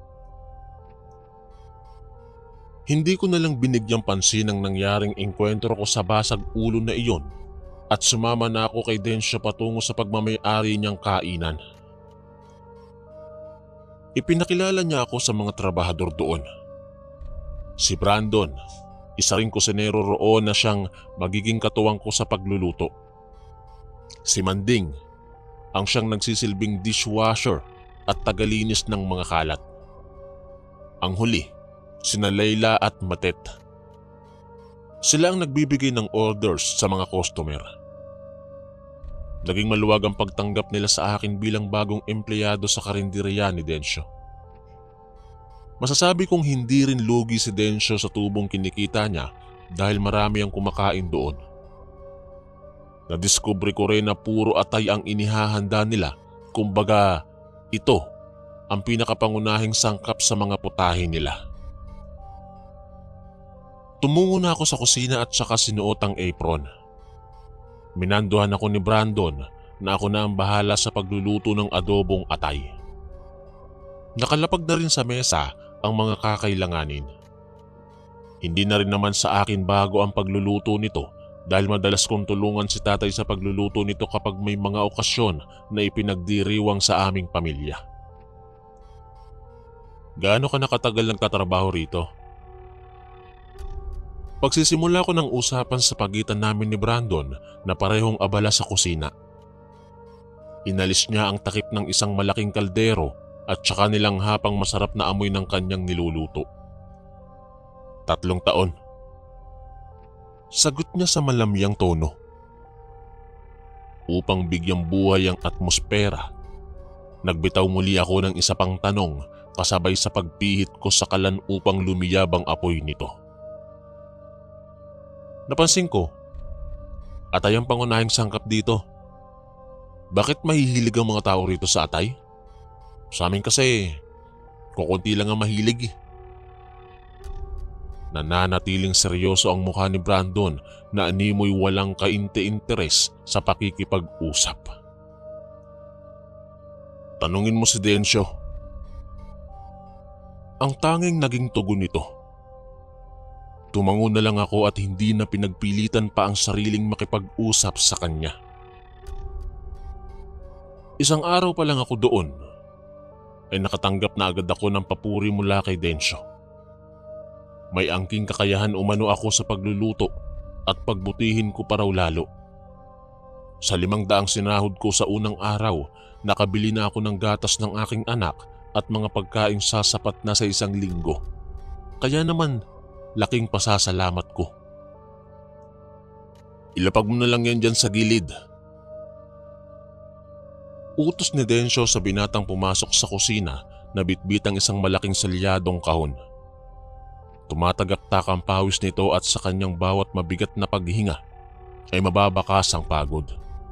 Hindi ko na lang binigyang pansin ang nangyaring engkwentro ko sa basag ulo na iyon at sumama na ako kay Densyo patungo sa pagmamay-ari niyang kainan. Ipinakilala niya ako sa mga trabahador doon. Si Brandon, isa ring kusinero roon na siyang magiging katuwang ko sa pagluluto. Si Manding, ang siyang nagsisilbing dishwasher at tagalinis ng mga kalat. Ang huli, sina Layla at Matet. Sila ang nagbibigay ng orders sa mga customer. Naging maluwag ang pagtanggap nila sa akin bilang bagong empleyado sa karinderya ni Densyo. Masasabi kong hindi rin lugi si Densyo sa tubong kinikita niya dahil marami ang kumakain doon. Nadiskubre ko rin na puro atay ang inihahanda nila, kumbaga ito ang pinakapangunahing sangkap sa mga putahe nila. Tumungo na ako sa kusina at saka sinuot ang apron. Minanduhan ako ni Brandon na ako na ang bahala sa pagluluto ng adobong atay. Nakalapag na rin sa mesa ang mga kakailanganin. Hindi na rin naman sa akin bago ang pagluluto nito dahil madalas kong tulungan si tatay sa pagluluto nito kapag may mga okasyon na ipinagdiriwang sa aming pamilya. Gaano ka nakatagal nagtatrabaho rito? Pagsisimula ko ng usapan sa pagitan namin ni Brandon na parehong abala sa kusina. Inalis niya ang takip ng isang malaking kaldero at saka nilanghapang masarap na amoy ng kanyang niluluto. 3 taon. Sagot niya sa malamyang tono. Upang bigyang buhay ang atmosfera, nagbitaw muli ako ng isa pang tanong kasabay sa pagpihit ko sa kalan upang lumiyab ang apoy nito. Napansin ko, atay ang pangunahing sangkap dito. Bakit mahihilig ang mga tao rito sa atay? Sa amin kasi, kukunti lang ang mahilig. Nananatiling seryoso ang mukha ni Brandon na animoy walang kainte-interes sa pakikipag-usap. Tanungin mo si Densyo. Ang tanging naging tugon nito. Tumango na lang ako at hindi na pinagpilitan pa ang sariling makipag-usap sa kanya. Isang araw pa lang ako doon, ay nakatanggap na agad ako ng papuri mula kay Densyo. May angking kakayahan umano ako sa pagluluto at pagbutihin ko pa raw lalo. Sa 500 sinahod ko sa unang araw, nakabili na ako ng gatas ng aking anak at mga pagkaing sasapat na sa 1 linggo. Kaya naman, laking pasasalamat ko. Ilapag mo na lang yan dyan sa gilid. Utos ni Densyo sa binatang pumasok sa kusina na bitbitang isang malaking salyadong kahon. Tumatagaktak ang pawis nito at sa kanyang bawat mabigat na paghinga ay mababakas ang pagod.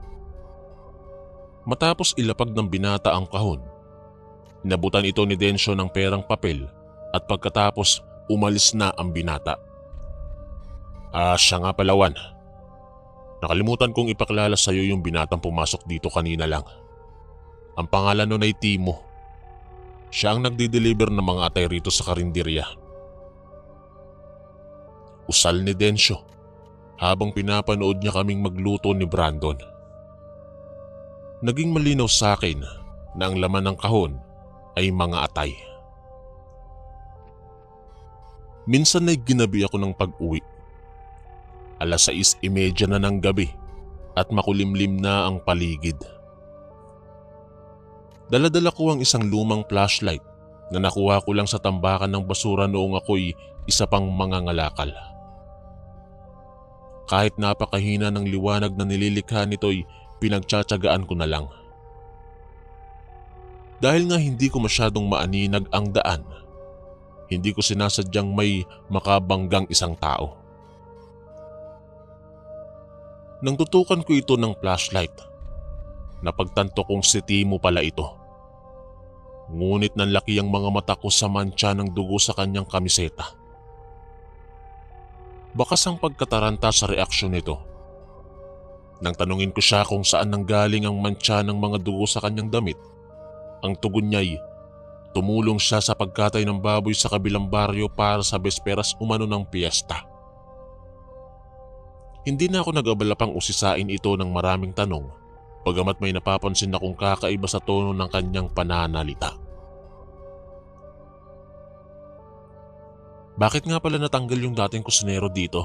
Matapos ilapag ng binata ang kahon, inabutan ito ni Densyo ng perang papel at pagkatapos umalis na ang binata. Siya nga palawan. Nakalimutan kong ipakilala sa iyo yung binatang pumasok dito kanina lang. Ang pangalan nun ay Timo. Siya ang nagdi-deliver ng mga atay rito sa karinderya. Usal ni Densyo habang pinapanood niya kaming magluto ni Brandon. Naging malinaw sa akin na ang laman ng kahon ay mga atay. Minsan ay ginabi ako ng pag-uwi. 6:30 na ng gabi at makulimlim na ang paligid. Dala-dala ko ang isang lumang flashlight na nakuha ko lang sa tambakan ng basura noong ako'y isa pang mangangalakal. Kahit napakahina ng liwanag na nililikha nito'y pinagtsatsagaan ko na lang. Dahil nga hindi ko masyadong maaninag ang daan, hindi ko sinasadyang may makabanggang isang tao. Nang tutukan ko ito ng flashlight, napagtanto kong si Timo pala ito. Ngunit nanlaki ang mga mata ko sa mantsa ng dugo sa kanyang kamiseta. Bakas ang pagkataranta sa reaksyon nito. Nang tanungin ko siya kung saan nanggaling ang mantsa ng mga dugo sa kanyang damit, ang tugon niya'y tumulong siya sa pagkatay ng baboy sa kabilang baryo para sa besperas umano ng piyesta. Hindi na ako nag-abala pang usisain ito ng maraming tanong, bagamat may napapansin akong kakaiba sa tono ng kanyang pananalita. Bakit nga pala natanggal yung dating kusinero dito?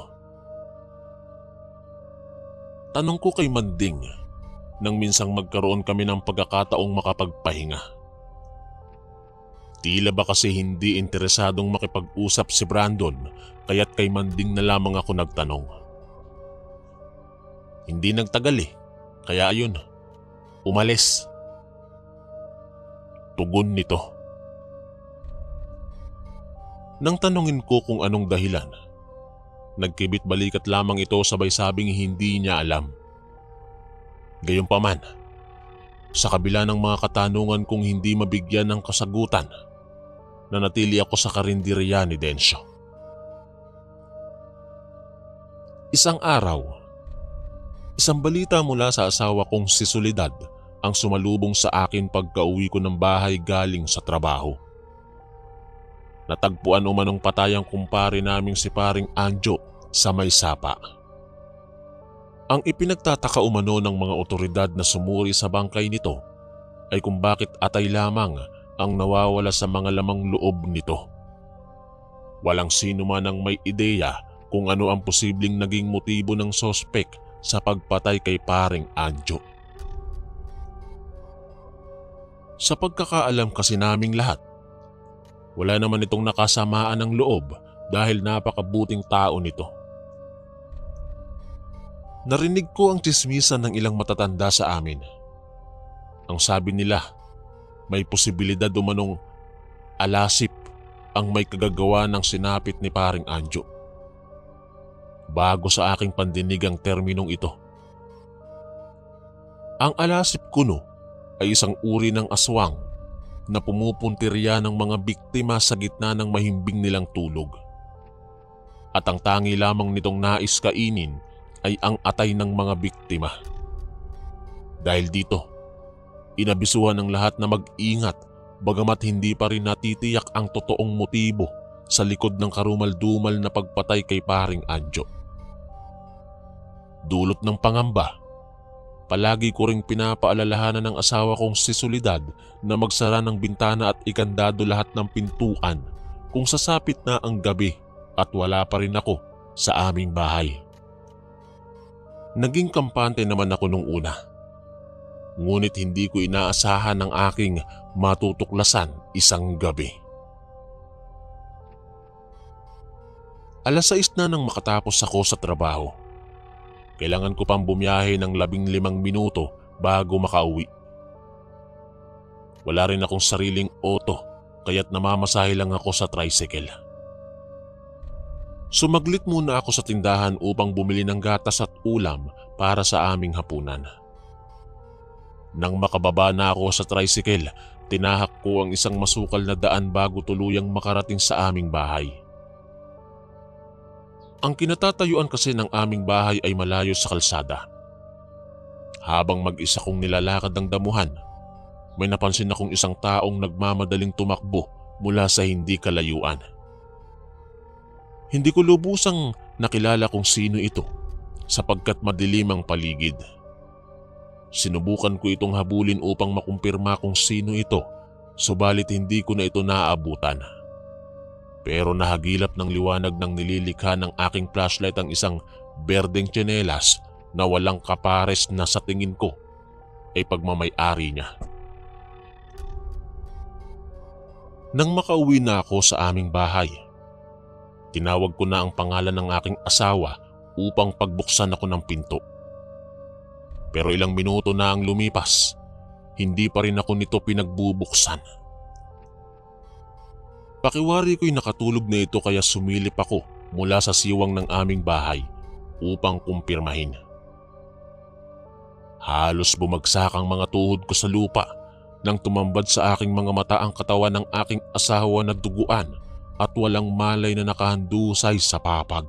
Tanong ko kay Manding nang minsang magkaroon kami ng pagkakataong makapagpahinga. Tila ba kasi hindi interesadong makipag-usap si Brandon kaya't kay Manding na lamang ako nagtanong. Hindi nagtagal kaya ayun, umalis. Tugon nito. Nang tanungin ko kung anong dahilan, nagkibit balikat lamang ito sabay sabing hindi niya alam. Gayunpaman, sa kabila ng mga katanungan kong hindi mabigyan ng kasagutan, nanatili ako sa karinderya ni Densyo. Isang araw, isang balita mula sa asawa kong si Soledad ang sumalubong sa akin pagka-uwi ko ng bahay galing sa trabaho. Natagpuan umanong patay ang kumpare naming si paring Anjo sa may sapa. Ang ipinagtataka umano ng mga otoridad na sumuri sa bangkay nito ay kung bakit atay lamang ang nawawala sa mga lamang loob nito. Walang sino man ang may ideya kung ano ang posibleng naging motibo ng sospek sa pagpatay kay paring Anjo. Sa pagkakaalam kasi naming lahat, wala naman itong nakasamaan ng loob dahil napakabuting tao nito. Narinig ko ang tsismisan ng ilang matatanda sa amin. Ang sabi nila, may posibilidad umanong alasip ang may kagagawa ng sinapit ni paring Anjo. Bago sa aking pandinig ang terminong ito. Ang alasip kuno ay isang uri ng aswang na pumupuntirya ng mga biktima sa gitna ng mahimbing nilang tulog. At ang tangi lamang nitong nais kainin ay ang atay ng mga biktima. Dahil dito, inabisuhan ng lahat na mag-ingat bagamat hindi pa rin natitiyak ang totoong motibo sa likod ng karumal-dumal na pagpatay kay paring Anjo. Dulot ng pangamba, palagi ko ring pinapaalalahanan ng asawa kong si Soledad na magsara ng bintana at ikandado lahat ng pintuan kung sasapit na ang gabi at wala pa rin ako sa aming bahay. Naging kampante naman ako nung una. Ngunit hindi ko inaasahan ang aking matutuklasan isang gabi. 6:00 na nang makatapos ako sa trabaho. Kailangan ko pang bumiyahe ng 15 minuto bago makauwi. Wala rin akong sariling auto kaya't namamasahe lang ako sa tricycle. Sumaglit muna ako sa tindahan upang bumili ng gatas at ulam para sa aming hapunan. Nang makababa na ako sa tricycle, tinahak ko ang isang masukal na daan bago tuluyang makarating sa aming bahay. Ang kinatatayuan kasi ng aming bahay ay malayo sa kalsada. Habang mag-isa kong nilalakad ang damuhan, may napansin akong isang taong nagmamadaling tumakbo mula sa hindi kalayuan. Hindi ko lubusang nakilala kung sino ito sapagkat madilim ang paligid. Sinubukan ko itong habulin upang makumpirma kung sino ito, subalit hindi ko na ito naaabutan. Pero nahagilap ng liwanag ng nililikha ng aking flashlight ang isang berdeng tsinelas na walang kapares na sa tingin ko ay pagmamay-ari niya. Nang makauwi na ako sa aming bahay, tinawag ko na ang pangalan ng aking asawa upang pagbuksan ako ng pinto. Pero ilang minuto na ang lumipas, hindi pa rin ako nito pinagbubuksan. Pakiwari ko'y nakatulog na ito kaya sumilip ako mula sa siwang ng aming bahay upang kumpirmahin. Halos bumagsak ang mga tuhod ko sa lupa nang tumambad sa aking mga mata ang katawan ng aking asawa na duguan at walang malay na nakahandusay sa papag.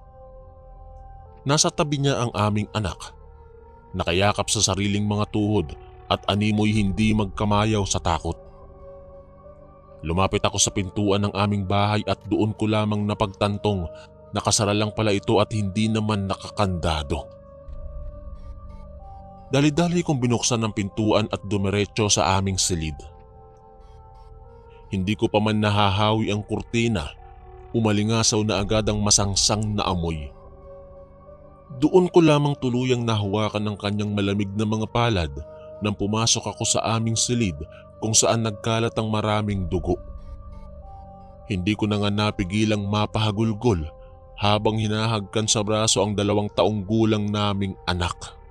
Nasa tabi niya ang aming anak, nakayakap sa sariling mga tuhod at animoy hindi magkamayaw sa takot. Lumapit ako sa pintuan ng aming bahay at doon ko lamang napagtantong nakasara lang pala ito at hindi naman nakakandado. Dali-dali kong binuksan ang pintuan at dumiretso sa aming silid. Hindi ko pa man nahahawi ang kurtina, umalingasaw na agad ang masangsang na amoy. Doon ko lamang tuluyang nahawakan ng kanyang malamig na mga palad nang pumasok ako sa aming silid kung saan nagkalat ang maraming dugo. Hindi ko na nga napigilang mapahagulgol habang hinahagkan sa braso ang 2 taong gulang naming anak.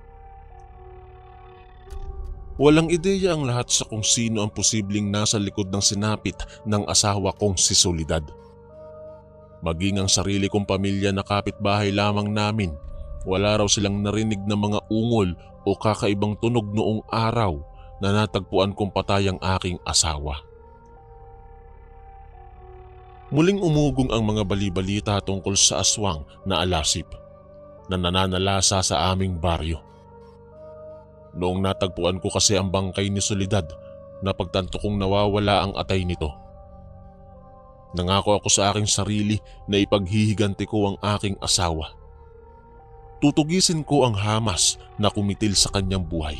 Walang ideya ang lahat sa kung sino ang posibleng nasa likod ng sinapit ng asawa kong si Soledad. Maging ang sarili kong pamilya na kapitbahay lamang namin, wala raw silang narinig na mga ungol o kakaibang tunog noong araw na natagpuan kong patay ang aking asawa. Muling umugong ang mga balibalita tungkol sa aswang na alasip na nananalasa sa aming baryo. Noong natagpuan ko kasi ang bangkay ni Soledad, napagtanto kong nawawala ang atay nito. Nangako ako sa aking sarili na ipaghihiganti ko ang aking asawa. Tutugisin ko ang hamas na kumitil sa kanyang buhay.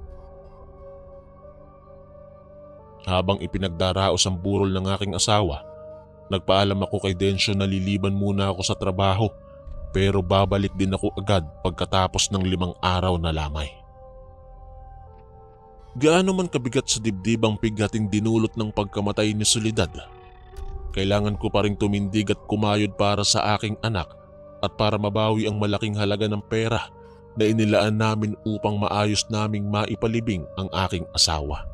Habang ipinagdaraos ang burol ng aking asawa, nagpaalam ako kay Densyo na liliban muna ako sa trabaho pero babalik din ako agad pagkatapos ng 5 araw na lamay. Gaano man kabigat sa dibdib ang pighating dinulot ng pagkamatay ni Soledad, kailangan ko pa ring tumindig at kumayod para sa aking anak at para mabawi ang malaking halaga ng pera na inilaan namin upang maayos naming maipalibing ang aking asawa.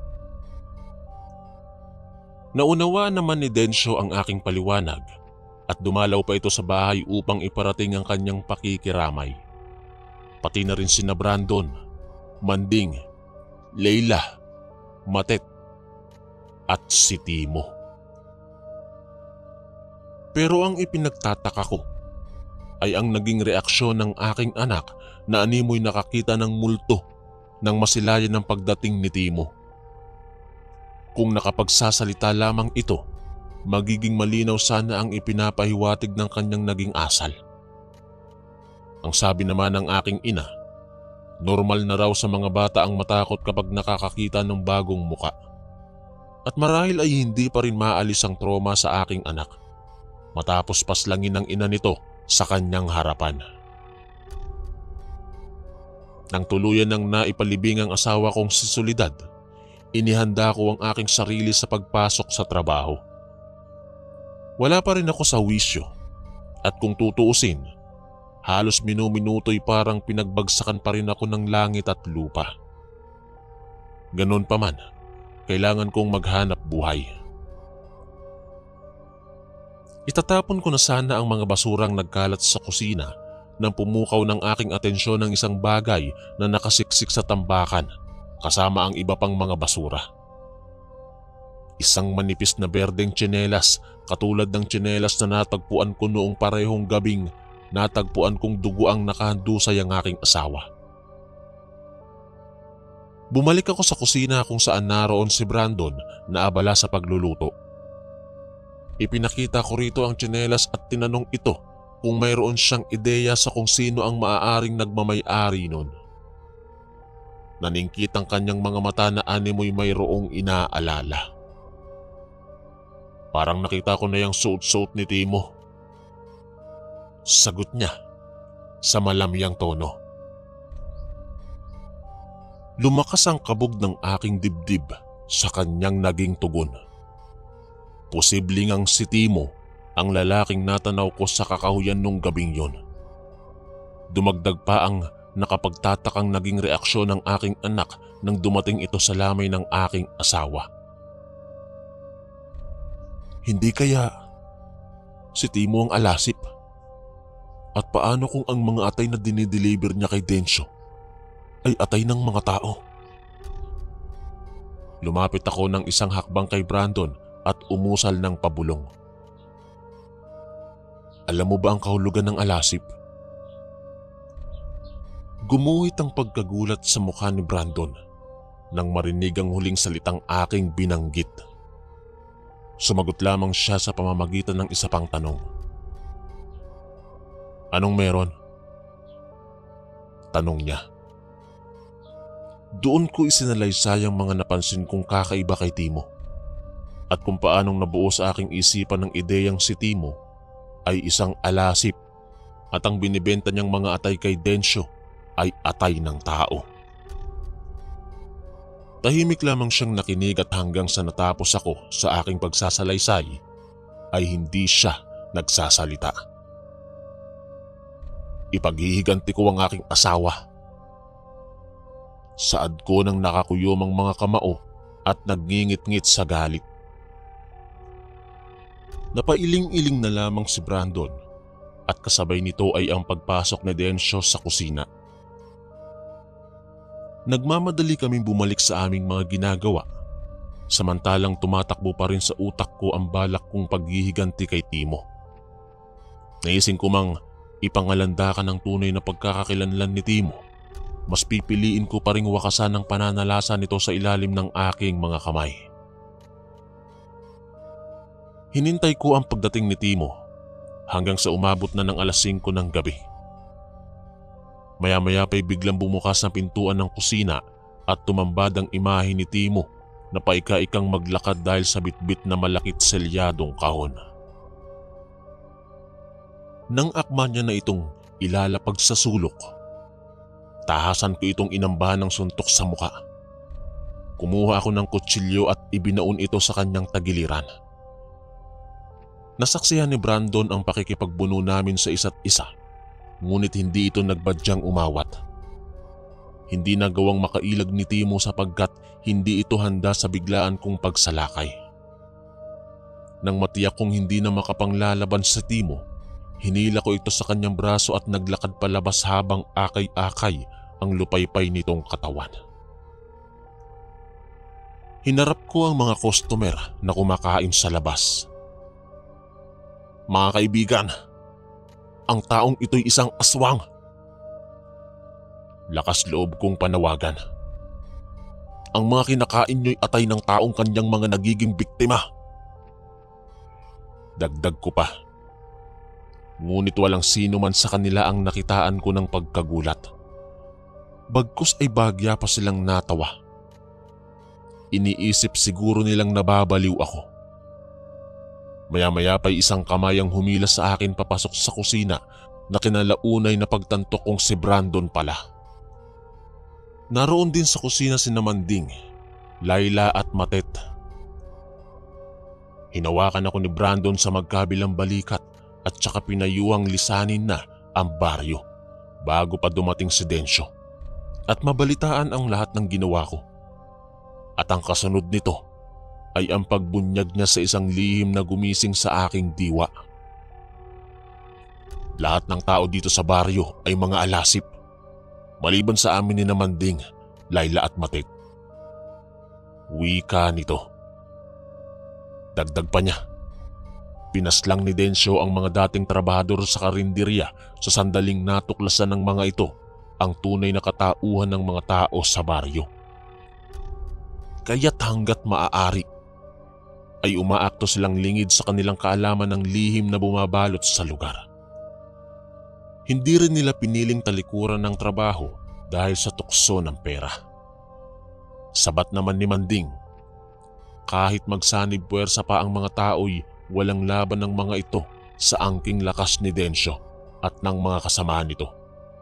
Naunawaan naman ni Densyo ang aking paliwanag at dumalaw pa ito sa bahay upang iparating ang kanyang pakikiramay. Pati na rin sina Brandon, Manding, Leila, Matet at si Timo. Pero ang ipinagtataka ko ay ang naging reaksyon ng aking anak na animoy nakakita ng multo nang masilayan ng pagdating ni Timo. Kung nakapagsasalita lamang ito, magiging malinaw sana ang ipinapahiwatig ng kanyang naging asal. Ang sabi naman ng aking ina, normal na raw sa mga bata ang matakot kapag nakakakita ng bagong muka. At marahil ay hindi pa rin maalis ang trauma sa aking anak matapos paslangin ng ina nito sa kanyang harapan. Nang tuluyan ng naipalibing ang asawa kong si Soledad, inihanda ko ang aking sarili sa pagpasok sa trabaho. Wala pa rin ako sa wisyo at kung tutuusin, halos minuminuto'y parang pinagbagsakan pa rin ako ng langit at lupa. Ganon pa man, kailangan kong maghanap buhay. Itatapon ko na sana ang mga basurang nagkalat sa kusina nang pumukaw ng aking atensyon ng isang bagay na nakasiksik sa tambakan kasama ang iba pang mga basura. Isang manipis na berdeng tsinelas katulad ng tsinelas na natagpuan ko noong parehong gabing natagpuan kong dugo ang nakahandusay ang aking asawa. Bumalik ako sa kusina kung saan naroon si Brandon na abala sa pagluluto. Ipinakita ko rito ang tsinelas at tinanong ito kung mayroon siyang ideya sa kung sino ang maaaring nagmamay-ari nun. Naningkit ang kanyang mga mata na animoy mayroong inaalala. Parang nakita ko na yung suot-suot ni Timo. Sagot niya sa malamyang tono. Lumakas ang kabog ng aking dibdib sa kanyang naging tugon. Posibleng ang si Timo ang lalaking natanaw ko sa kakahuyan nung gabing yon. Dumagdag pa ang nakapagtatakang naging reaksyon ng aking anak nang dumating ito sa lamay ng aking asawa. Hindi kaya si Timo ang alasip? At paano kung ang mga atay na dinideliver niya kay Densyo ay atay ng mga tao? Lumapit ako ng isang hakbang kay Brandon at umusal ng pabulong. Alam mo ba ang kahulugan ng alasip? Gumuhit ang pagkagulat sa mukha ni Brandon nang marinig ang huling salitang aking binanggit. Sumagot lamang siya sa pamamagitan ng isa pang tanong. Anong meron? Tanong niya. Doon ko isinalaysay ang mga napansin kong kakaiba kay Timo at kung paanong nabuo sa aking isipan ng ideyang si Timo ay isang alasip at ang binibenta niyang mga atay kay Densyo ay atay ng tao. Tahimik lamang siyang nakinig at hanggang sa natapos ako sa aking pagsasalaysay ay hindi siya nagsasalita. Ipaghihiganti ko ang aking asawa. Saad ko ng nakakuyom ang mga kamao at nagngingit-ngit sa galit. Napailing-iling na lamang si Brandon at kasabay nito ay ang pagpasok ni Densyo sa kusina. Nagmamadali kaming bumalik sa aming mga ginagawa, samantalang tumatakbo pa rin sa utak ko ang balak kong paghihiganti kay Timo. Naising ko mang ipangalandakan ng tunay na pagkakakilanlan ni Timo, mas pipiliin ko pa ring wakasan ang pananalasa nito sa ilalim ng aking mga kamay. Hinintay ko ang pagdating ni Timo hanggang sa umabot na ng alas 5 ng gabi. Maya-maya pa'y biglang bumukas ang pintuan ng kusina at tumambad ang imahe ni Timo na paika-ikang maglakad dahil sa bitbit na malakit selyadong kahon. Nang akma niya na itong ilalapag sa sulok, tahasan ko itong inambahan ng suntok sa muka. Kumuha ako ng kutsilyo at ibinaon ito sa kanyang tagiliran. Nasaksihan ni Brandon ang pakikipagbuno namin sa isa't isa, ngunit hindi ito nagbadyang umawat. Hindi nagawang makailag ni Timo sapagkat hindi ito handa sa biglaan kong pagsalakay. Nang matiyak kong hindi na makapanglalaban sa Timo, hinila ko ito sa kanyang braso at naglakad palabas habang akay-akay ang lupaypay nitong katawan. Hinarap ko ang mga customer na kumakain sa labas. Mga kaibigan, ang taong ito'y isang aswang. Lakas loob kong panawagan. Ang mga kinakain niyo'y atay ng taong kanyang mga nagiging biktima. Dagdag ko pa. Ngunit walang sino man sa kanila ang nakitaan ko ng pagkagulat. Bagkus ay bahagya pa silang natawa. Iniisip siguro nilang nababaliw ako. Maya-maya pa'y isang kamay ang humila sa akin papasok sa kusina na kinalaunay na pagtanto kong si Brandon pala. Naroon din sa kusina si Namanding, Laila at Matet. Hinawakan ako ni Brandon sa magkabilang balikat at saka pinayuhang lisanin na ang baryo bago pa dumating si Densyo at mabalitaan ang lahat ng ginawa ko. At ang kasunod nito ay ang pagbunyag niya sa isang lihim na gumising sa aking diwa. Lahat ng tao dito sa baryo ay mga alasip, maliban sa amin ni Namanding, Laila at Matet. Wika nito. Dagdag pa niya, pinaslang ni Densyo ang mga dating trabahador sa karinderya sa sandaling natuklasan ng mga ito ang tunay na katauhan ng mga tao sa baryo. Kaya't hanggat maaari ay umaakto silang lingid sa kanilang kaalaman ng lihim na bumabalot sa lugar. Hindi rin nila piniling talikuran ng trabaho dahil sa tukso ng pera. Sabat naman ni Manding, kahit magsanib puwersa pa ang mga tao'y walang laban ng mga ito sa angking lakas ni Densyo at ng mga kasama nito.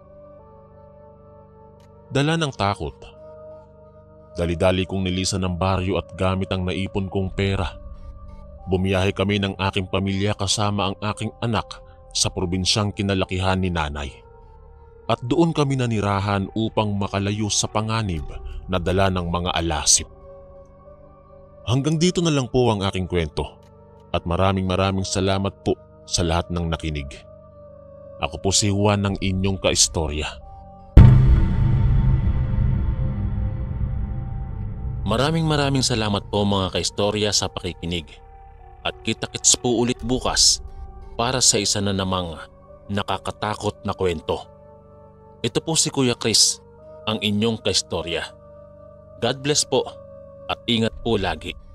Dala ng takot, dali-dali kong nilisan ng baryo at gamit ang naipon kong pera, bumiyahe kami ng aking pamilya kasama ang aking anak sa probinsyang kinalakihan ni nanay. at doon kami nanirahan upang makalayo sa panganib na dala ng mga alasip. Hanggang dito na lang po ang aking kwento at maraming salamat po sa lahat ng nakinig. Ako po si Juan ng inyong kaistorya. Maraming salamat po mga kaistorya sa pakikinig. At kita-kits po ulit bukas para sa isa na namang nakakatakot na kwento. Ito po si Kuya Chris, ang inyong kaistorya. God bless po at ingat po lagi.